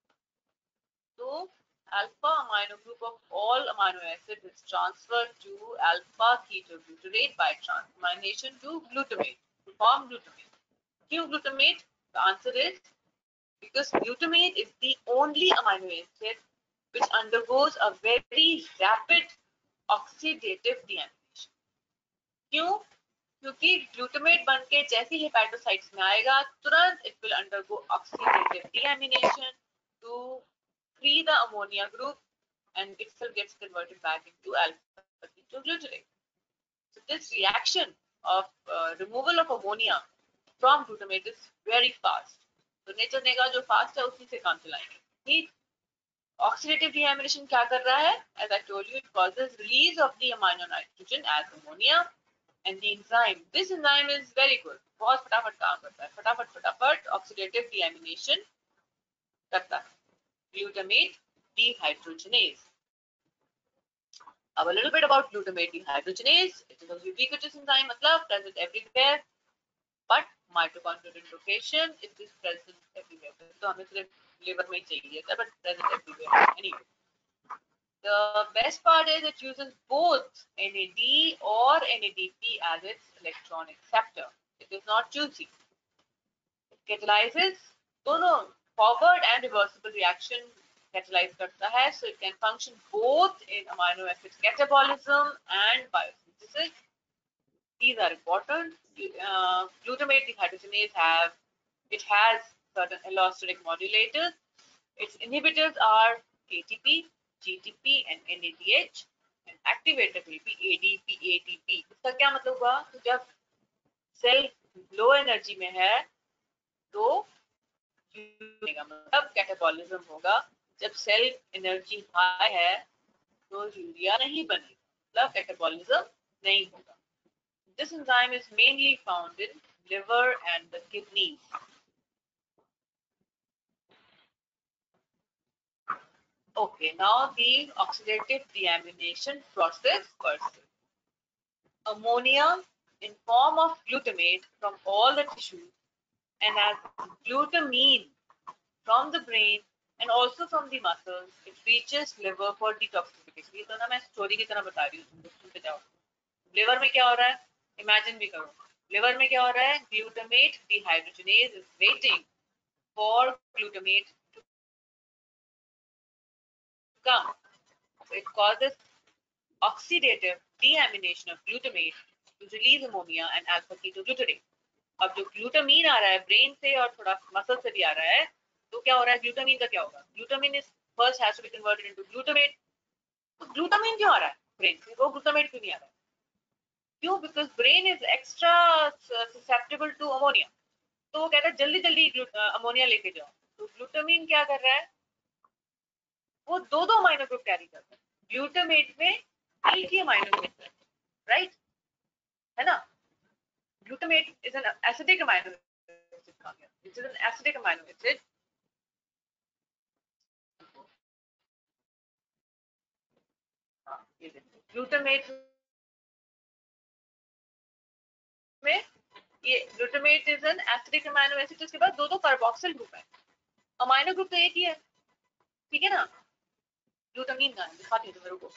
So alpha amino group of all amino acids is transferred to alpha ketoglutarate by transformation to glutamate to form glutamate. Why glutamate? The answer is because glutamate is the only amino acid which undergoes a very rapid oxidative deamination. क्यों? क्योंकि glutamate बनके जैसे hepatocytes में आएगा तुरंत it will undergo oxidative deamination to free the ammonia group and itself gets converted back into alpha ketoglutarate. So this reaction of uh, removal of ammonia from glutamate is very fast. तो nature नेगा जो fast है उसी से काम चलाएंगे, ठीक? Oxidative deamination क्या कर रहा है? As I told you, it causes release of the amino nitrogen as ammonia, and the enzyme. This enzyme is very good. बहुत फटाफट काम करता है, फटाफट फटाफट oxidative deamination करता है. Glutamate dehydrogenase. Now a little bit about glutamate dehydrogenase. It is a ubiquitous enzyme, मतलब present everywhere, but mitochondrial invocation it is present everywhere. तो हमें सिर्फ liver में चाहिए था, but present everywhere anyway. The best part is it uses both N A D or N A D P as its electron acceptor. It is not choosy. It catalyzes दोनों forward and reversible reaction catalyze करता है, so it can function both in amino acid catabolism and biosynthesis. These are important. Uh, glutamate dehydrogenase have it has certain allosteric modulators. Its inhibitors are A T P, G T P, and N A D H. And activator will be A D P, A T P. इसका क्या मतलब हुआ? तो जब cell low energy में है तो मतलब कैटाबॉलिज्म होगा. जब सेल एनर्जी हाई है तो यूरिया नहीं बनेगा, मतलब कैटाबॉलिज्म नहीं होगा. This enzyme is mainly found in liver and the kidneys. Okay, now the oxidative deamination process first. Ammonia in form of glutamate from all the tissues and as glutamine from the brain and also from the muscles. It reaches liver for detoxification. ये तो ना मैं story की तरह बता रही हूँ, सुनते जाओ. लिवर में क्या हो रहा है, इमेजिन भी करो. लिवर में क्या हो रहा है, glutamate dehydrogenase is waiting for glutamate to come. So it causes oxidative deamination of glutamate to release ammonia and alpha ketoglutarate. अब जो ग्लूटामीन आ रहा है ब्रेन से और थोड़ा मसल से भी आ रहा है, तो क्या हो रहा है, ग्लूटामीन का क्या होगा, glutamine is first has to be converted into glutamate. तो ग्लूटामीन क्यों आ रहा है ब्रेन से, वो ग्लूटामेट क्यों नहीं आ रहा है, क्यों, because brain is extra susceptible to ammonia. तो वो कहता है जल्दी जल्दी अमोनिया लेके जाओ. तो ग्लूटामीन क्या कर रहा है, वो दो दो अमाइनो ग्रुप कैरी करता है. ग्लूटामेट में एक ही अमाइनो ग्रुप है, राइट, है ना. Glutamate is an acidic amino acid. It is an acidic amino acid. Glutamate में ये glutamate is an acidic amino acid. उसके बाद दो दो कार्बोक्सिल ग्रुप है, अमाइनो ग्रुप तो एक ही है, ठीक है ना. ग्लूटामीन का दिखाती हूँ मेरे को.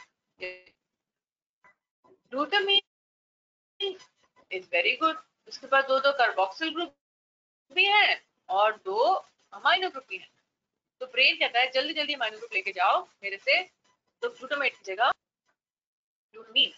Glutamine is very good. उसके बाद दो दो कार्बोक्सिल ग्रुप भी है और दो अमाइनो ग्रुप भी है. तो ब्रेन कहता है जल्दी जल्दी अमाइनो ग्रुप लेके जाओ मेरे से. तो ग्लूटामेट की जगह ग्लूटामीन.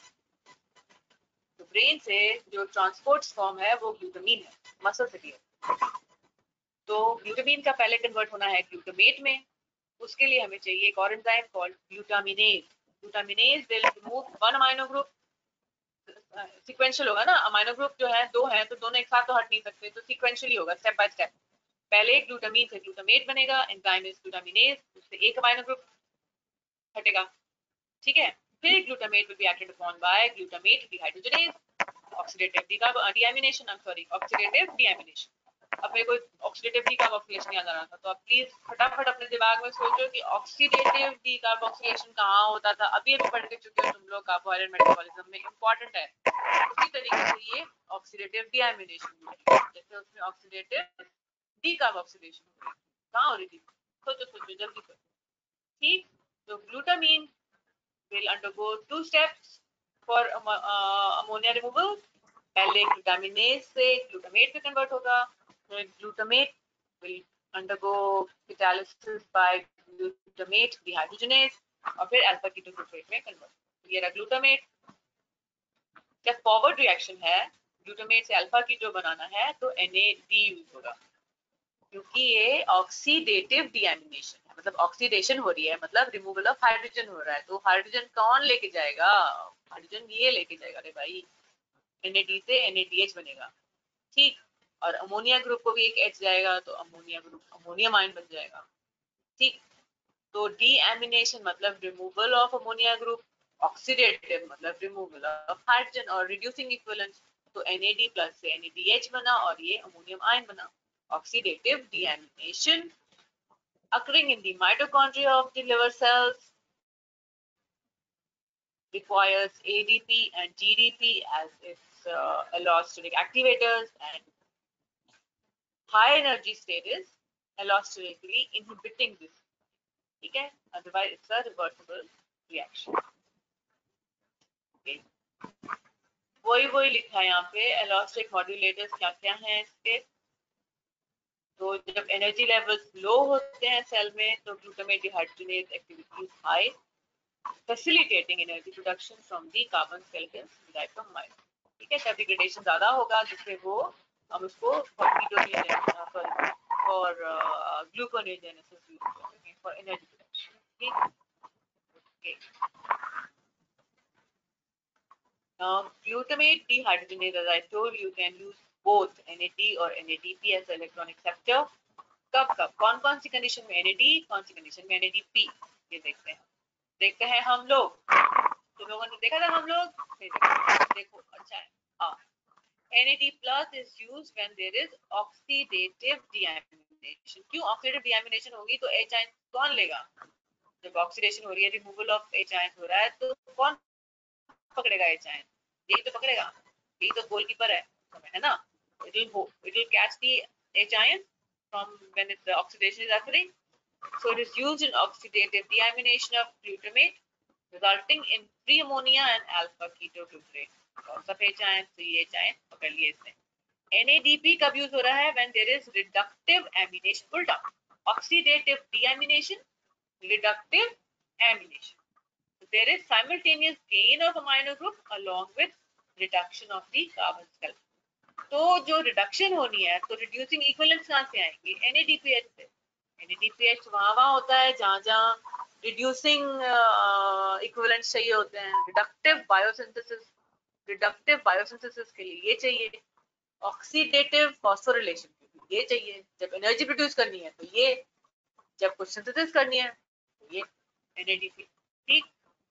तो ब्रेन से जो ट्रांसपोर्ट फॉर्म है वो ग्लूटामीन है, मसल से भी है. तो ग्लूटामीन का पहले कन्वर्ट होना है ग्लूटामेट में. उसके लिए हमें चाहिए एक और enzyme called glutaminase. Glutaminase will remove one amino group. Sequential होगा ना, अमाइनो ग्रुप जो है दो है तो दोनों एक साथ तो हट नहीं सकते, तो सीक्वेंशियली होगा, स्टेप बाय स्टेप. पहले ग्लूटामीन से ग्लूटामेट बनेगा, एंजाइम इज ग्लूटामिनेज, उससे एक अमाइनो ग्रुप हटेगा, ठीक है. फिर glutamate will be acted upon by glutamate dehydrogenase, oxidative deamination, I'm sorry, oxidative deamination. अब मेरे को ऑक्सीडेटिव डीकार्बोक्सिलेशन याद आ रहा था, तो आप प्लीज फटाफट अपने दिमाग में सोचो कि ऑक्सीडेटिव डीकार्बोक्सिलेशन कहाँ होता था. अभी अभी पढ़ के चुके हो तुम लोग कार्बोहाइड्रेट मेटाबॉलिज्म में, इंपॉर्टेंट है. उसी तरीके से ये ऑक्सीडेटिव डीएमिनेशन, जैसे उसमें ऑक्सीडेटिव डीकार्बोक्सिलेशन कहाँ हो रही थी, सोचो सोचो जल्दी सोचो, ठीक. तो glutamine will undergo two steps for uh, ammonia removal. पहले ग्लूटामिनेज से ग्लूटामेट में कन्वर्ट होगा, फिर glutamate will undergo catalysis by glutamate dehydrogenase और फिर अल्फा कीटोग्लूटामेट में कन्वर्ट. ये रहा ग्लूटामेट. जब फॉरवर्ड रिएक्शन है, ग्लूटामेट से अल्फा कीटो बनाना है तो एन ए डी यूज होगा, क्योंकि ये ऑक्सीडेटिव डीएमिनेशन है, मतलब ऑक्सीडेशन हो रही है, मतलब रिमूवल ऑफ हाइड्रोजन हो रहा है. तो हाइड्रोजन कौन लेके जाएगा, हाइड्रोजन ये लेके जाएगा. अरे भाई, एन ए डी से एन ए डी एच बनेगा, ठीक. और अमोनिया ग्रुप को भी एक एच जाएगा तो अमोनिया ग्रुप अमोनियम आयन बन जाएगा, ठीक. तो डीएमिनेशन मतलब removal of ammonia group, oxidative मतलब रिमूवल ऑफ हाइड्रोजन और रिड्यूसिंग इक्विवेलेंट. तो एन ए डी प्लस से एन ए डी एच बना और ये अमोनियम आयन बना. Oxidative deamination occurring in the mitochondria of the liver cells requires A D P and G D P as its uh, allosteric activators, and high energy state is allosterically inhibiting this. Okay? Otherwise, it's a reversible reaction. Okay. वही वही लिखा है यहाँ पे, allosteric modulators क्या क्या हैं इसके. तो जब एनर्जी लेवल्स लो होते हैं सेल में तो glutamate dehydrogenase activity is high, facilitating energy production from the carbon skeletons derived from mitochondria. ठीक है, जब डिग्रेडेशन ज्यादा होगा जिससे वो हम उसको सॉरी फॉर ग्लूकोनेजेनेसिस यूज करेंगे फॉर एनर्जी प्रोडक्शन. ठीक. Okay. Now glutamate dehydrogenase, as I told you, can use both N A D or N A D P as electron acceptor. कब कब कौन कौन सी कंडीशन में N A D, कौन सी कंडीशन में N A D P, ये देखते हैं. देखते हैं हम लोग, तो लोगों ने देखा था हम लोग, देखो अच्छा है. हाँ, N A D plus is used when there is oxidative deamination. क्यों oxidative deamination होगी तो H ion कौन लेगा, जब ऑक्सीडेशन हो रही है, रिमूवल ऑफ H ion हो रहा है, तो कौन पकड़ेगा H ion, यही तो पकड़ेगा, यही तो गोलकीपर है, है ना. It will it will catch the H ion from when it, the oxidation is occurring. So it is used in oxidative deamination of glutamate, resulting in free ammonia and alpha ketoglutarate. कौन सा phase आए तो ये चाहे पकड़ लिए इसने. N A D P कब यूज हो रहा है? When there is reductive amination. उल्टा, oxidative deamination, reductive amination. So there is simultaneous gain of amino group along with reduction of the carbon scale. तो जो रिडक्शन होनी है तो रिड्यूसिंग इक्विवेलेंट्स कहाँ से आएंगे? N A D P H से. N A D P H वहाँ वहाँ होता है जहाँ जहाँ रिड्यूसिंग इक्विवेलेंट्स चाहिए होते हैं. रिडक्टिव बायोसिंथेसिस रिडक्टिव बायोसिंथेसिस के लिए ये चाहिए. ऑक्सीडेटिव फॉस्फोरिलेशन के लिए ये चाहिए. जब एनर्जी प्रोड्यूस करनी है तो ये, जब कुछ सिंथेसिस करनी है तो ये N A D P. ठीक.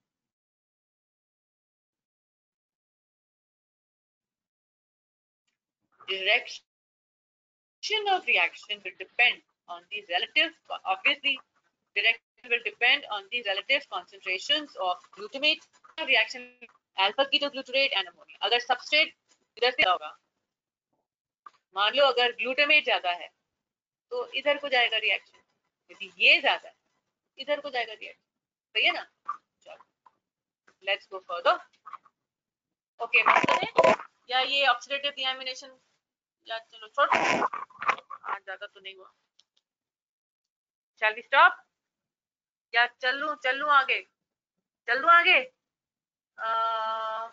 Direction of reaction will depend on the relative, obviously direction will depend on the relative concentrations of glutamate reaction, alpha ketoglutarate and ammonia. अगर substrate इधर से होगा, मान लो अगर ग्लूटामेट ज्यादा है तो इधर को जाएगा रिएक्शन, यदि ये ज्यादा है इधर को जाएगा रिएक्शन. सही है ना? चलो लेट्स गो फर्दर. ओके, या ये ऑक्सीडेटिव डिएमिनेशन या चलो छोड़, आज ज्यादा तो नहीं हुआ. शैल वी स्टॉप या चलूं चलूं आगे चलूं आगे? आ,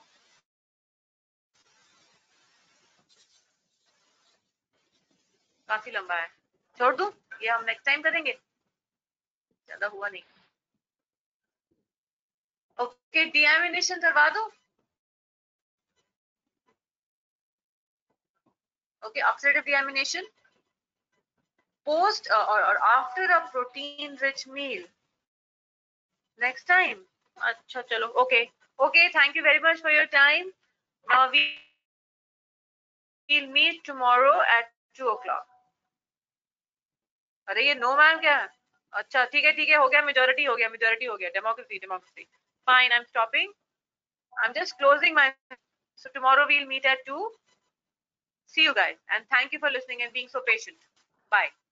काफी लंबा है, छोड़ दूं? ये हम नेक्स्ट टाइम करेंगे, ज्यादा हुआ नहीं. ओके, डिएमिनेशन करवा दूं? Okay, oxidative deamination post uh, or, or after a protein rich meal next time. Acha chalo, okay okay thank you very much for your time. Now we will meet tomorrow at two o'clock. अरे ये no ma'am क्या है? अच्छा ठीक है ठीक है, हो गया, मेजॉरिटी हो गया मेजॉरिटी हो गया. Democracy democracy fine, I'm stopping. I'm just closing my, so tomorrow we'll meet at two. See you guys and thank you for listening and being so patient. Bye.